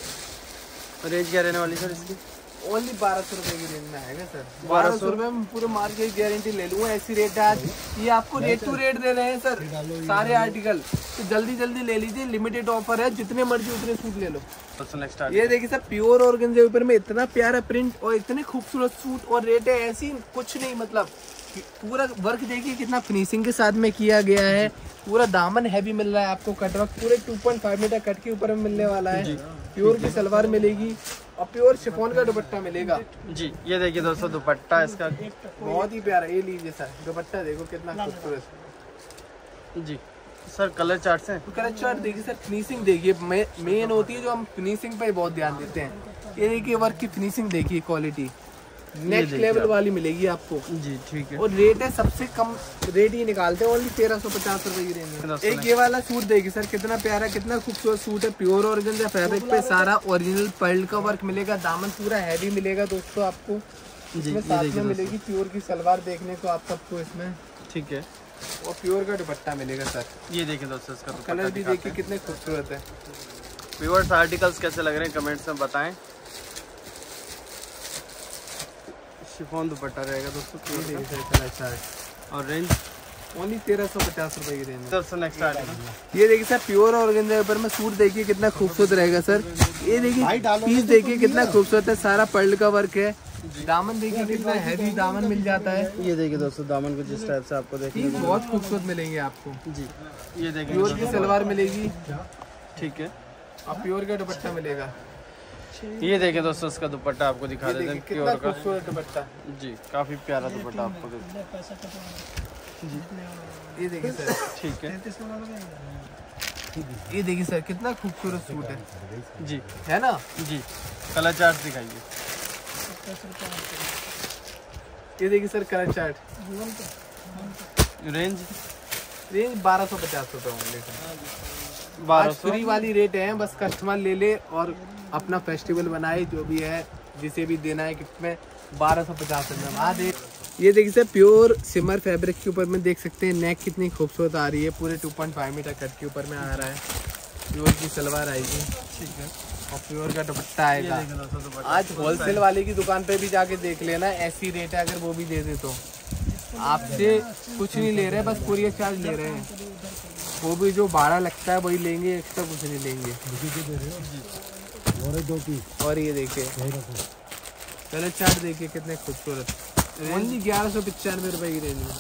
रेंज क्या रहने वाली सर इसकी? ओनली बारह सौ रुपए की रेंज में आएगा सर। बारह सौ रुपए में पूरे मार्केट गारंटी ले लूंगा, ऐसी रेट है आज। ये आपको रेट टू रेट दे रहे हैं सर सारे आर्टिकल, तो जल्दी जल्दी ले लीजिए, लिमिटेड ऑफर है, जितने मर्जी उतने सूट ले लो। नेक्स्ट ये देखिए सर प्योर ऑर्गेन्जा के ऊपर में इतना प्यारा प्रिंट और इतने खूबसूरत सूट और रेट है ऐसी कुछ नहीं, मतलब पूरा वर्क देखिए कितना फिनिशिंग के साथ में किया गया है। पूरा दामन हैवी मिल रहा है आपको, कटवर्क पूरे two point five metre cut के ऊपर में मिलने वाला है। प्योर की सलवार मिलेगी और प्योर शिफॉन का दुपट्टा मिलेगा जी। ये देखिए दोस्तों दुपट्टा इसका बहुत ही प्यारा। ये लीजिए सर दुपट्टा देखो कितना खूबसूरत जी। सर कलर चार्ट हैं? कलर चार्ट देखिए सर, फिनिशिंग देखिए, मेन होती है जो हम फिनिशिंग पे बहुत ध्यान देते हैं। ये देखिए वर्क की फिनिशिंग देखिए, क्वालिटी नेक्स्ट लेवल वाली मिलेगी आपको। जी ठीक है। और रेट है सबसे कम रेट ही निकालते हैं, ओनली तेरह सौ पचास रुपए की रेंज में। एक ये वाला सूट देखिए सर, कितना प्यारा कितना खूबसूरत सूट है। प्योर ऑर्गेन्जा फैब्रिक पे सारा ओरिजिनल पर्ल का वर्क मिलेगा। दामन पूरा हैवी मिलेगा दोस्तों आपको। इसमें साथ में मिलेगी प्योर की सलवार देखने को आप सबको इसमें, ठीक है। और प्योर का दुपट्टा मिलेगा सर। ये देखिए दोस्तों, इसका कलर भी देखिए कितने खूबसूरत है। व्यूअर्स आर्टिकल्स कैसे लग रहे हैं कमेंट्स में बताएं। शिफॉन दुपट्टा रहेगा दोस्तों। ये देखिए सर कलर चार्ट और रेंज ओनली तेरह सौ पचास रुपए की रेंज में। दोस्तों नेक्स्ट आर्टिकल ये देखिए सर, प्योर ऑर्गेन्जा के ऊपर में सूट देखिए कितना खूबसूरत रहेगा सर। ये देखिए पीस देखिए कितना खूबसूरत है, सारा पर्ल का वर्क है। दामन देखिए कितना हैवी दामन मिल जाता है। ये देखिए दोस्तों, दामन को जिस टाइप से आपको देखिए पीस बहुत खूबसूरत मिलेंगे आपको जी। ये देखिए प्योर की सलवार मिलेगी, ठीक है। और प्योर का दुपट्टा मिलेगा। ये देखिए दोस्तों, इसका दुपट्टा आपको दिखा देते हैं कितना खूबसूरत दुपट्टा जी, काफी प्यारा दुपट्टा आपको जी। ये देखिए सर, ठीक है। ये देखिए सर कितना खूबसूरत सूट है जी, है ना जी। कलर चार्ट दिखाइए। ये देखिए sir colour chart. Range range बारह सौ पचास रुपए होंगे बारह सौ फ्री वाली रेट है। बस कस्टमर ले ले और अपना फेस्टिवल बनाए, जो भी है जिसे भी देना है गिफ्ट में, बारह सौ पचास रुपए में। देख ये देखिए सर, प्योर सिमर फैब्रिक के ऊपर में देख सकते हैं नेक कितनी खूबसूरत आ रही है। पूरे two point five metre cut के ऊपर में आ रहा है। प्योर की सलवार आएगी, ठीक है। और प्योर का दुपट्टा आएगा। आज होलसेल वाले की दुकान पे भी जाके देख लेना, ऐसी रेट है। अगर वो भी दे दे तो आपसे कुछ नहीं ले रहे, बस कुरियर चार्ज ले रहे हैं। वो भी जो भाड़ा लगता है वही लेंगे, एक्स्ट्रा कुछ नहीं लेंगे। और ये देखिए कलर चार्ट देखिए कितने खूबसूरत, ओनली ग्यारह सौ पचानवे रुपए की रेंज में।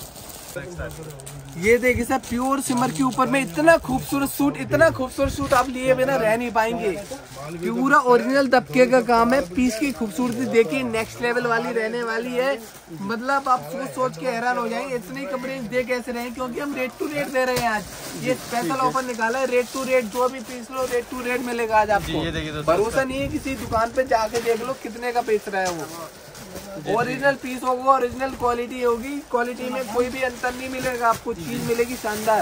ये देखिए सर, प्योर सिमर के ऊपर में इतना खूबसूरत सूट, इतना खूबसूरत सूट आप लिए बिना रह नहीं पाएंगे। पूरा ओरिजिनल दबके का काम है। पीस की खूबसूरती देखिए नेक्स्ट लेवल वाली रहने वाली है। मतलब आप सोच सोच के हैरान हो जाएंगे, इतने कपड़े दे कैसे रहे, क्योंकि हम रेट टू रेट दे रहे हैं। आज ये स्पेशल ऑफर निकाला है, रेट टू रेट। जो भी piece low rate to rate मिलेगा आज आपको। भरोसा नहीं है, किसी दुकान पे जाके देख लो कितने का बेच रहा है वो। ओरिजिनल पीस होगा, ओरिजिनल क्वालिटी होगी। क्वालिटी में कोई भी अंतर नहीं मिलेगा आपको, चीज मिलेगी शानदार।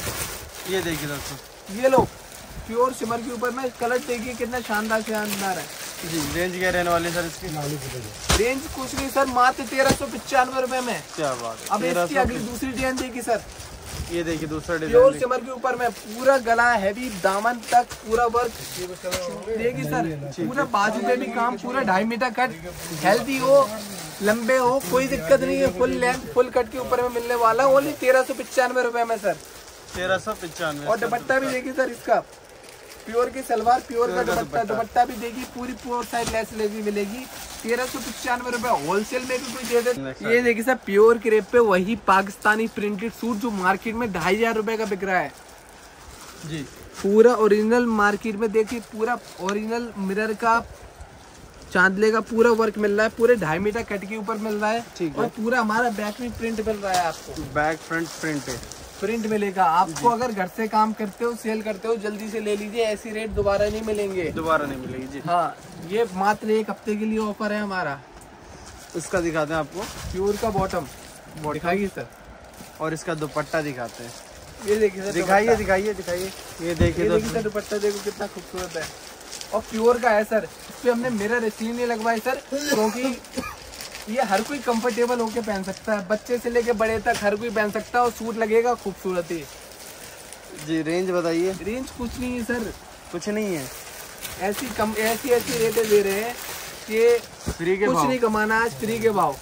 ये देखिए दोस्तों, ये लो प्योर सिमर के ऊपर में कलर देखिए कितना शानदार शानदार है जी। रेंज क्या रहने वाली सर इसकी? रेंज कुछ नहीं सर, मात्र तेरह सौ पचानवे रुपए में। क्या बात है। अब इसकी अगली दूसरी डिजाइन देखिए सर। ये देखिए दूसरा डिजाइन, प्योर सिमर के ऊपर में पूरा गला हैवी, दामन तक पूरा वर्क देखिए सर। पूरा बाजू पे भी काम, पूरा ढाई मीटर कट, हेल्दी हो, लंबे हो, कोई दिक्कत नहीं है। फुल लेंथ फुल कट के ऊपर में मिलने वाला, ओनली तेरह सौ पचानवे रुपए में सर। तेरह सौ पचानवे। और दुपट्टा भी देखिए सर इसका, प्योर की सलवार, प्योर का दुपट्टा। दुपट्टा भी देखिए पूरी प्योर साइड लेस लेगी मिलेगी। तेरह सौ पचानवे रुपए होलसेल में भी कोई दे दे। ये देखिए सर, प्योर क्रेप पे वही पाकिस्तानी प्रिंटेड सूट जो मार्केट में ढाई हजार रुपए का बिक रहा है जी। पूरा ओरिजिनल मार्केट में देखिए, पूरा ओरिजिनल मिरर का चांदले का पूरा वर्क मिल रहा है। पूरे ढाई मीटर कट के ऊपर मिल रहा है, और पूरा हमारा बैक में प्रिंट मिल रहा है आपको। बैक फ्रंट प्रिंट है, प्रिंट मिलेगा आपको। अगर घर से काम करते हो, सेल करते हो, जल्दी से ले लीजिए। ऐसी रेट दोबारा नहीं मिलेंगे, दोबारा नहीं मिलेगी जी। हाँ, ये मात्र एक हफ्ते के लिए ऑफर है हमारा। इसका दिखाते हैं आपको, प्योर का बॉटम दिखाइए सर। और इसका दुपट्टा दिखाते हैं। ये देखिए सर, दिखाइए दिखाइए दिखाइए। ये देखिए सर दुपट्टा देखो कितना खूबसूरत है, और प्योर का है सर। इस पे हमने मिरर इसलिए नहीं लगवाए सर, क्योंकि ये हर कोई कंफर्टेबल होके पहन सकता है। बच्चे से लेके बड़े तक हर कोई पहन सकता है, और सूट लगेगा खूबसूरत ही जी। रेंज बताइए। रेंज कुछ नहीं है सर, कुछ नहीं है। ऐसी कम ऐसी ऐसी रेटें दे रहे हैं कि फ्री के कुछ भाव। नहीं कमाना, आज फ्री के भाव।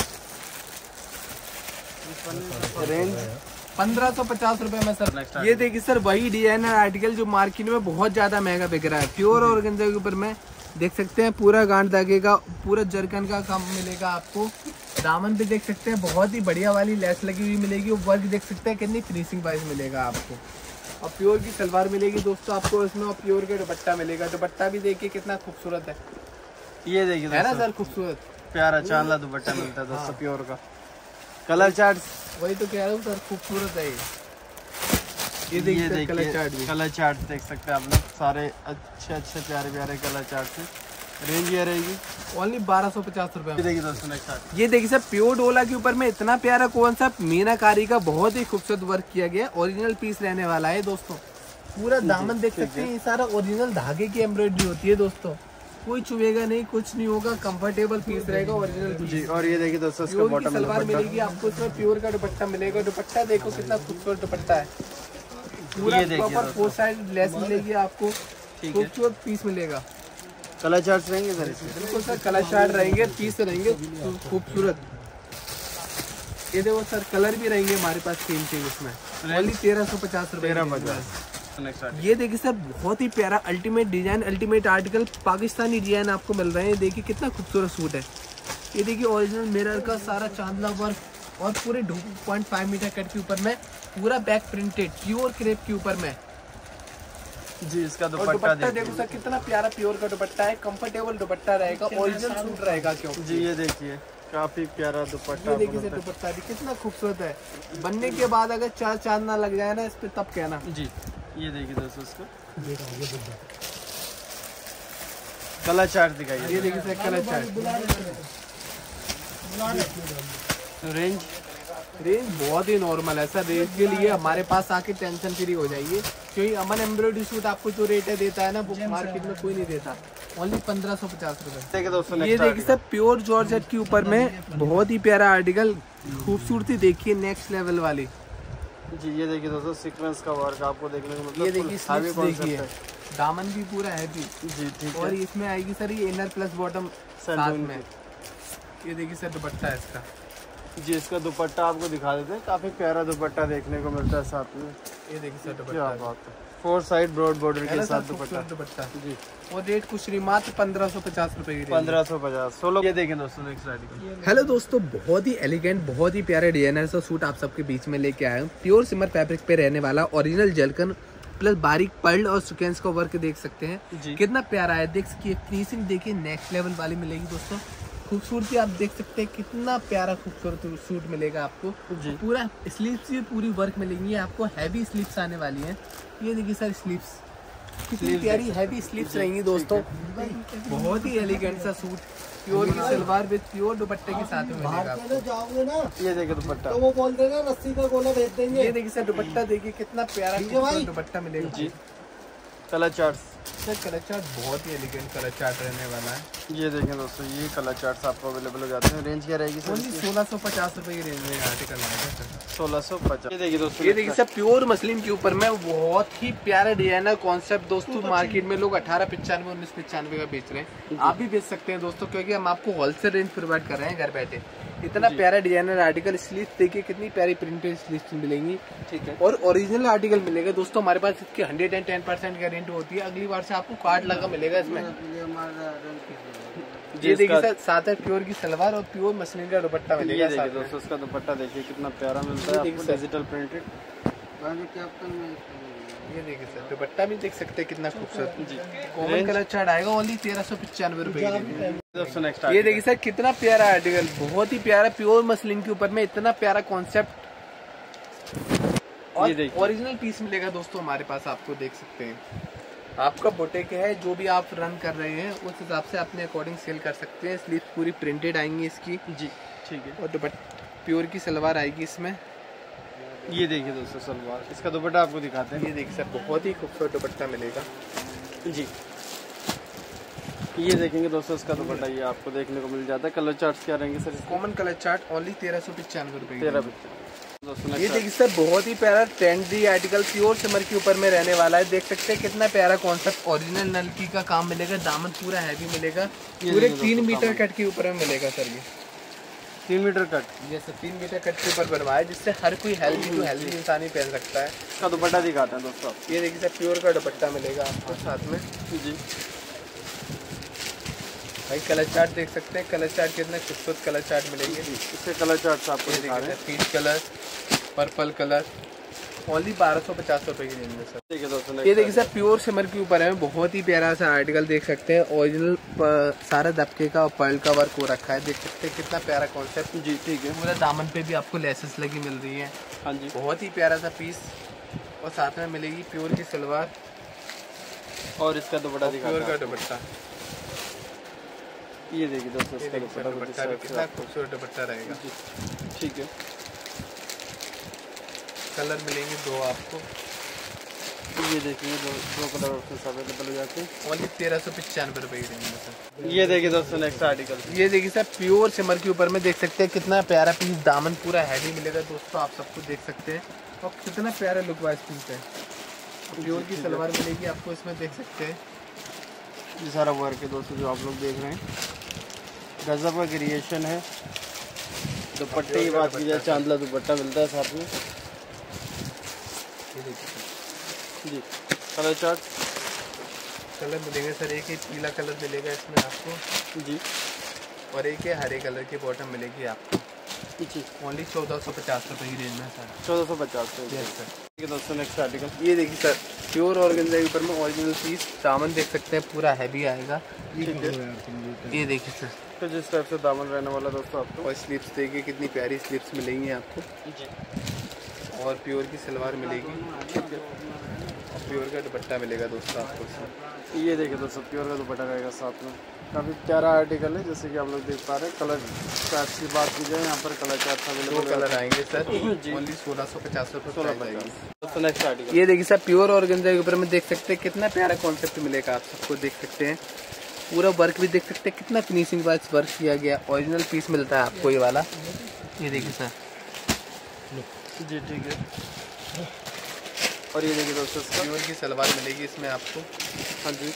रेंज पंद्रह सौ पचास रुपए में सर। ये देखिए सर, वही डिजाइनर आर्टिकल जो मार्केट में बहुत ज्यादा महंगा बिक रहा है। प्योर ऑर्गेन्जा के ऊपर में देख सकते हैं, पूरा गांठ धागे का पूरा जरकन का काम मिलेगा आपको। दामन भी देख सकते हैं, बहुत ही बढ़िया वाली लेस लगी हुई मिलेगी। वर्क देख सकते हैं कितनी फिनिशिंग वाइज मिलेगा आपको। और प्योर की सलवार मिलेगी दोस्तों आपको इसमें, और प्योर का दुपट्टा मिलेगा। दुपट्टा भी देखिए कितना खूबसूरत है। ये देखिए है ना सर, खूबसूरत प्यारा चांदला दुपट्टा मिलता है दोस्तों प्योर का। कलर चार्ट वही तो कह रहा हूँ सर, खूबसूरत है ये। ये देखिए कलर चार्ट भी, कलर चार्ट देख सकते हैं आप लोग, सारे अच्छे अच्छे प्यारे प्यारे कलर चार्ट हैं। रेंज ये रहेगी ओनली बारह सौ पचास रुपए में। देखिए दोस्तों नेक्स्ट आर्टिकल, ये देखिए सर प्योर डोला के ऊपर में इतना प्यारा कॉन्सेप्ट मीनाकारी का बहुत ही खूबसूरत वर्क किया गया है। ओरिजिनल पीस रहने वाला है दोस्तों। पूरा दामन देख सकते हैं, ये सारा ओरिजिनल धागे की एम्ब्रॉयडरी होती है दोस्तों। कोई चुभेगा नहीं, कुछ नहीं होगा, कंफर्टेबल पीस रहेगा ओरिजिनल जी। और ये देखिए दोस्तों इसका प्योर की बॉटम सलवार मिलेगी आपको, इसमें प्योर का दुपट्टा मिलेगा। दुपट्टा देखो कितना खूबसूरत दुपट्टा है, पूरा प्रॉपर फोर साइड लेस मिलेगी आपको, खूबसूरत पीस मिलेगा। कलर चार्ट रहेंगे सर इसमें? बिल्कुल सर कलर चार्ट रहेंगे, पीस रहेंगे खूबसूरत। ये देखो सर कलर भी रहेंगे हमारे पास सेम चीज इसमें। ओनली तेरह सौ पचास रुपए। ये देखिए सर बहुत ही प्यारा ultimate design, ultimate article, Pakistani design आपको मिल रहे हैं। देखिए कितना खूबसूरत सूट है। ये देखिए ओरिजिनल मिरर का सारा चांदला वर्क और पूरे two point five metre cut के ऊपर में पूरा बैक प्रिंटेड प्योर क्रेप के ऊपर में जी। इसका दुपट्टा, दुपट्टा देखो सर कितना प्यारा प्योर का दुपट्टा है, कंफर्टेबल दुपट्टा रहेगा, ओरिजिनल सूट रहेगा। क्यों जी ये देखिए काफी प्यारा दुपट्टा। ये देखिए सर दुपट्टा भी कितना खूबसूरत है। बनने के बाद अगर चार चांद ना लग जाए ना इस पे तब कहना। जी ये देखिए दोस्तों इसका कलर चार्ट दिखाइए। ये देखिए sir colour chart. Range range बहुत ही नॉर्मल है सर। रेंज के लिए हमारे पास आके टेंशन फ्री हो जाइए, क्योंकि अमन एम्ब्रॉयडरी सूट आपको जो रेट है देता है ना वो मार्केट में कोई नहीं देता। ओनली पंद्रह सौ पचास रुपए। ये देखिए सर प्योर जॉर्जेट के ऊपर में बहुत ही प्यारा आर्टिकल, खूबसूरती देखिए नेक्स्ट लेवल वाली। जी ये देखिए दोस्तों सीक्वेंस का वर्क आपको देखने को मिलता है। ये देखिए स्लीव्स देखिए, दामन भी पूरा है भी जी ठीक है। और इसमें आएगी सर ये इनर प्लस बॉटम साथ में। ये देखिए सर दुपट्टा है इसका। जी इसका दुपट्टा आपको दिखा देते हैं, काफी प्यारा दुपट्टा देखने को मिलता है साथ में। ये देखिए सर क्या दुपट्टा बात है, फोर साइड ब्रॉड बॉर्डर के साथ दुपट्टा। दुपट्टा जी और रेट कुछ नहीं, मात्र पंद्रह सौ पचास रुपए की। पंद्रह सौ पचास सोलह। ये देखें दोस्तों नेक्स्ट आर्टिकल। हेलो दोस्तों, बहुत ही एलिगेंट बहुत ही प्यारे डिजाइनर सा सूट आप सबके बीच में लेके आया हूँ। प्योर सिमर फैब्रिक पे रहने वाला ओरिजिनल जलकन प्लस बारीक पर्ल और सीक्वेंस का वर्क देख सकते हैं कितना प्यारा है। देख सकिए फिनिशिंग देखिए नेक्स्ट लेवल वाली मिलेगी दोस्तों। खूबसूरती आप देख सकते हैं कितना प्यारा खूबसूरत सूट मिलेगा आपको। जी पूरा स्लीव्स भी पूरी वर्क मिलेंगी आपको, हैवी स्लीव्स आने वाली हैं। ये देखिए सर स्लीव्स कितनी प्यारी हैवी स्लीव्स रहेंगी दोस्तों। बहुत ही एलिगेंट सा सूट, प्योर की सलवार विद प्योर दुपट्टे के साथ में मिलेगा आपको। जाओगे ना ये देखिए दुपट्टा, तो वो बोल देना रस्सी का गोला भेज देंगे। ये देखिए सर दुपट्टा देखिए कितना प्यारा खूबसूरत दुपट्टा मिलेगा जी। Colour chart sir colour chart बहुत ही एलिगेंट कलर चार्ट रहने वाला है। ये देखें दोस्तों ये कलर चार्ट्स आपको अवेलेबल हो जाते हैं। रेंज क्या रहेगी सर? सोलह सौ पचास रुपए की रेंज में आर्टिकल आएगा सर। सोलह सौ पचास। ये देखिए दोस्तों ये देखिए सर प्योर मसलिन के ऊपर में बहुत ही प्यारा डिजाइनर कॉन्सेप्ट दोस्तों। मार्केट में लोग अठारह पिचानवे उन्नीस पिचानवे का बेच रहे हैं, आप भी बेच सकते हैं दोस्तों, क्योंकि हम आपको होलसेल रेंज प्रोवाइड कर रहे हैं घर बैठे। इतना प्यारा डिजाइनर आर्टिकल, स्लीव्स देखिए कितनी प्यारी प्रिंटेड स्लीव्स मिलेंगी। ठीक है और ओरिजिनल आर्टिकल मिलेगा दोस्तों। हमारे पास इसकी hundred and ten percent guarantee होती है। अगली बार से आपको कार्ड लगा मिलेगा इसमें। ये देखिए सर साथ है प्योर की सलवार और प्योर मसलिन का दुपट्टा मिलेगा। ये देखिए दोस्तों इसका दुपट्टा देखिए कितना प्यारा मिलता है आपको, डिजिटल प्रिंटेड। ये देखिए सर दुपट्टा भी देख सकते हैं कितना खूबसूरत। कॉमन कलर चार्ट आएगा ओनली तेरह सौ पिचानवे रुपए दोस्तों नेक्स्ट। ये देखिए सर कितना प्यारा आर्टिकल, बहुत ही प्यारा प्योर मसलिन के ऊपर में इतना प्यारा कॉन्सेप्ट और ओरिजिनल पीस मिलेगा दोस्तों हमारे पास। आपको देख सकते हैं आपका बुटीक है, जो भी आप रन कर रहे हैं उस हिसाब से अपने अकॉर्डिंग सेल कर सकते हैं। स्लीव पूरी प्रिंटेड आएंगी इसकी जी। ठीक है और दुपट्टा प्योर की सलवार आएगी इसमें। ये देखिए दोस्तों सलवार, इसका दुपट्टा आपको दिखाते हैं। ये देखिए सर बहुत ही खूबसूरत दुपट्टा मिलेगा जी। ये देखेंगे दोस्तों इसका दुपट्टा ये आपको देखने को मिल जाता है। कलर चार्ट्स क्या रहेंगे sir? Common colour chart only तेरह सौ पिचानवे रुपए। तेरह पिचानवे। ये देखिए सर बहुत ही प्यारा ट्रेंडी आर्टिकल प्योर सिमर के ऊपर में रहने वाला है। देख सकते हैं कितना प्यारा कॉन्सेप्ट, ओरिजिनल नलकी का काम मिलेगा, दामन पूरा हैवी मिलेगा, पूरे तीन मीटर कट के ऊपर में मिलेगा सर। ये तीन मीटर कट, ये सर तीन मीटर कट के ऊपर बनवाया जिससे हर कोई हेल्दी टू हेल्दी इंसान ही पहन सकता है। इसका दुपट्टा दिखाते हैं दोस्तों। ये देखिए सर प्योर का दुपट्टा मिलेगा आपको साथ में जी। भाई कलर चार्ट देख सकते हैं, कलर चार्ट कितना खूबसूरत कलर चार्ट मिलेंगे। इसके कलर चार्ट आपको दिखा रहे हैं। Peach colour, purple colour, only बारह सौ पचास रुपए की रेंज में सर। ठीक है दोस्तों ये देखिए सर प्योर सिमर के ऊपर है, बहुत ही प्यारा सा आर्टिकल देख सकते हैं। ओरिजिनल सारा दबके का और पर्ल का वर्क हो रखा है, देख सकते हैं कितना प्यारा कॉन्सेप्ट जी। ठीक है पूरा दामन पे भी आपको लेसेस लगी मिल रही है। हाँ जी बहुत ही प्यारा सा पीस और साथ में मिलेगी प्योर की सलवार और इसका दुपट्टा दिखा प्योर का दुपट्टा। ये देखिए दोस्तों इसका दुपट्टा दुपट्टा भी कितना खूबसूरत दुपट्टा रहेगा। ठीक है, कलर मिलेंगे दो आपको। ये देखिए दो, दो कलर ऑप्शन अवेलेबल हो जाते हैं। ओनली तेरह सौ पचानवे रुपए की रेंज में सर। ये देखिए दोस्तों नेक्स्ट आर्टिकल, ये देखिए सर प्योर सिमर के ऊपर में देख सकते हैं कितना प्यारा पीस, दामन पूरा हैवी मिलेगा दोस्तों, आप सबको देख सकते हैं। और कितना प्यारा लुक वाइज पीस है। प्योर की सलवार मिलेगी आपको, इसमें देख सकते हैं ये सारा वर्क है दोस्तों जो आप लोग देख रहे हैं, गजब का क्रिएशन है। दुपट्टे की बात की जाए, चांदला दुपट्टा मिलता है साथ में। ये देखिए जी, कलर चार्ट कलर मिलेंगे सर, एक ही पीला कलर मिलेगा इसमें आपको जी, और एक ही हरे कलर की बॉटम मिलेगी आपको। जी, ओनली चौदह सौ पचास रुपए की रेंज में सर। चौदह सौ पचास यस सर। ठीक है दोस्तों नेक्स्ट आर्टिकल, ये देखिए सर प्योर ऑर्गेन्जा के ऊपर में ओरिजिनल पीस, दामन देख सकते हैं पूरा हैवी आएगा। ये देखिए सर, तो जिस टाइप से दामन रहने वाला दोस्तों आपको, और स्लीव्स देखिए कितनी प्यारी स्लीव्स मिलेंगी आपको। जी, और प्योर की सलवार मिलेगी और प्योर का दुपट्टा मिलेगा दोस्तों आपको इसमें। ये देखिए दोस्तों प्योर का दुपट्टा रहेगा साथ में। काफ़ी प्यारा आर्टिकल है, जैसे कि आप लोग देख पा रहे हैं। कलर चार्ट की बात की जाए, यहाँ पर कलर चार्ट दो अवेलेबल कलर आएंगे सर, जी। ओनली सोलह सौ पचास रुपये सोलह प्राइस आएगी। दोस्तों नेक्स्ट आर्टिकल, ये देखिए सर प्योर ऑर्गेन्जा के ऊपर में देख सकते हैं कितना प्यारा कॉन्सेप्ट मिलेगा, आप सबको देख सकते हैं। पूरा वर्क भी देख सकते हैं कितना फिनिशिंग वाइज वर्क किया गया, ओरिजिनल पीस मिलता है आपको ये वाला। ये देखिए सर, जी ठीक है। और ये देखिए दोस्तों इसका, प्योर की सलवार मिलेगी इसमें आपको। हाँ जी,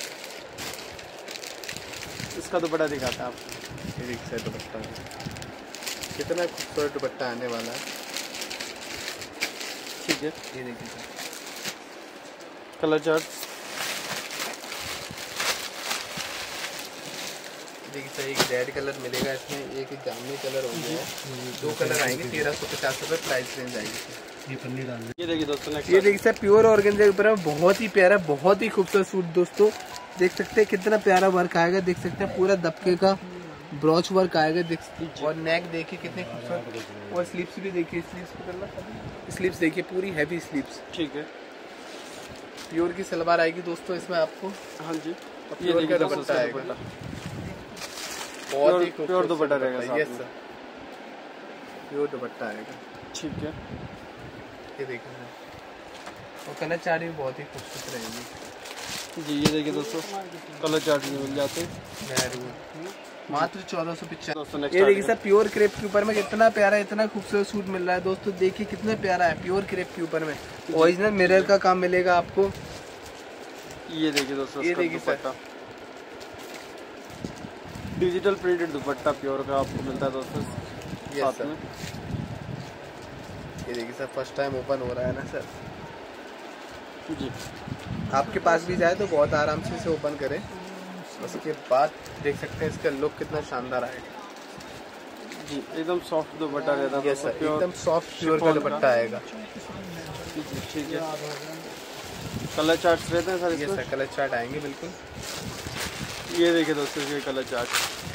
इसका दुपट्टा दिखाता है आपको। ये देखिए सर दुपट्टा कितना खूबसूरत दुपट्टा आने वाला है। ठीक है, ये देखिए सर, कलर चार्ट देखिए सर, एक रेड कलर मिलेगा इसमें, एक जामुनी कलर हो गया है, दो कलर आएंगे, तेरह सौ पचास रुपये प्राइस रेंज आएगी। ये पन्नी डाल, ये देखिए दोस्तों नेक्स्ट, ये देखिए सर प्योर ऑर्गेन्जा के ऊपर बहुत ही प्यारा, बहुत ही खूबसूरत सूट दोस्तों, देख सकते हैं कितना प्यारा वर्क आएगा। देख सकते हैं पूरा दबके का ब्रॉच वर्क आएगा, देख सकते हैं। और नेक देखिए कितने खूबसूरत, और स्लीव्स भी देखिए, स्लीव्स स्लीव्स देखिए पूरी हैवी स्लीव्स। ठीक है, प्योर की सलवार आएगी दोस्तों इसमें आपको। हाँ जी, और ये प्योर देखिए का दोस्तों दुपट्टा आएगा, दुपट्टा, बहुत ही प्योर- प्योर दुपट्टा रहेगा साथ यस में। सर, प्योर दुपट्टा आएगा। ठीक है, ये देखिए सर, और कलर चार्ट भी बहुत ही खूबसूरत रहेगी। जी ये देखिए दोस्तों कलर चार्ट भी मिल जाते हैं, मैरून मात्र चौदह सौ पचास। दोस्तों नेक्स्ट ये देखिए सर प्योर क्रेप के ऊपर में कितना प्यारा, इतना खूबसूरत सूट मिल रहा है दोस्तों, देखिए कितना प्यारा है। प्योर क्रेप के ऊपर में ओरिजिनल मिरर का काम मिलेगा आपको। ये देखिए दोस्तों ये इसका देखिए sir. Dupatta, digital printed dupatta pure का आपको मिलता है दोस्तों यस साथ सर। में। ये देखिए सर फर्स्ट टाइम ओपन हो रहा है ना सर, जी आपके पास भी जाए तो बहुत आराम से इसे ओपन करें। उसके बाद देख सकते हैं इसका लुक कितना शानदार आएगा। जी एकदम सॉफ्ट दुपट्टा रहता है यस सर, प्योर, एकदम सॉफ्ट प्योर का शिफॉन दुपट्टा आएगा। जी ठीक है। कलर चार्ट्स रहते हैं सर ये इसमें। सर कलर चार्ट आएंगे बिल्कुल। ये देखिए दोस्तों ये कलर चार्ट,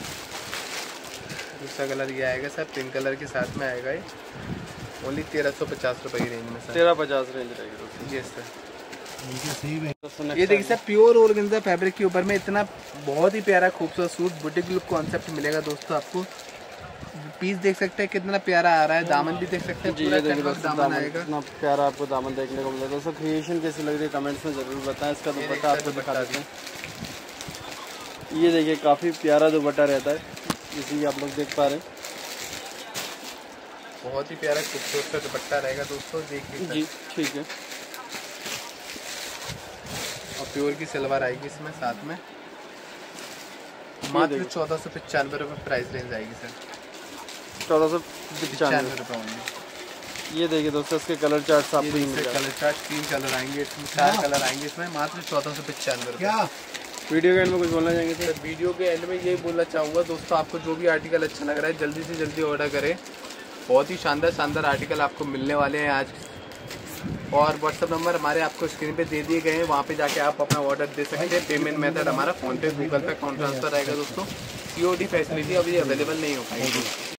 दूसरा कलर ये आएगा सर, पिंक कलर के साथ में आएगा ये, ओनली तेरह सौ पचास रुपए की रेंज में सर। तेरह पचास रेंज रहेगी दोस्तों। Yes sir. दोस्तों ये next देखिए सर प्योर ऑर्गेन्जा फैब्रिक के ऊपर में इतना बहुत ही प्यारा खूबसूरत सूट बुटीक लुक कॉन्सेप्ट मिलेगा दोस्तों आपको। पीस देख सकते हैं कितना प्यारा आ रहा है, दामन भी देख सकते हैं जी पूरा ये देखिए कटवर्क दोस्तों दामन दामन आएगा। कितना प्यारा आपको दामन देखने को मिलेगा दोस्तों। क्रिएशन कैसी लग रही है कमेंट्स में जरूर बताएं। इसका ये दुपट्टा देखिए आपको दिखा दुपट्टा देते हैं। ये देखिए काफी प्यारा दुपट्टा रहता है, जैसे कि आप लोग देख पा रहे हैं। बहुत ही प्यारा खूबसूरत सा दुपट्टा रहेगा दोस्तों, देखिए जी सर। ठीक है। और प्योर की सलवार आएगी इसमें साथ में, मात्र देखिए। चौदह सौ पचानवे रुपये प्राइस रेंज आएगी सर। चौदह सौ पचानवे पचानवे रुपये ओनली। ये देखिए दोस्तों इसके कलर चार्ट्स ये आपको ही देखिए मिल सर जाएगा। कलर चार्ट, तीन कलर आएंगे इसमें, चार कलर आएंगे इसमें, मात्र चौदह सौ पचानवे रुपये। वीडियो के एंड में कुछ बोलना चाहेंगे सर? सर वीडियो के एंड में यही बोलना चाहूँगा दोस्तों, आपको जो भी आर्टिकल अच्छा लग रहा है जल्दी से जल्दी ऑर्डर करें। बहुत ही शानदार शानदार आर्टिकल आपको मिलने वाले हैं आज। और व्हाट्सअप नंबर हमारे आपको स्क्रीन पे दे दिए गए हैं, वहाँ पे जाके आप अपना ऑर्डर दे सकते हैं। पेमेंट मेथड हमारा फोन पे, गूगल पे, अकाउंट ट्रांसफर रहेगा दोस्तों। सीओडी फैसिलिटी अभी अवेलेबल नहीं हो पाएगी।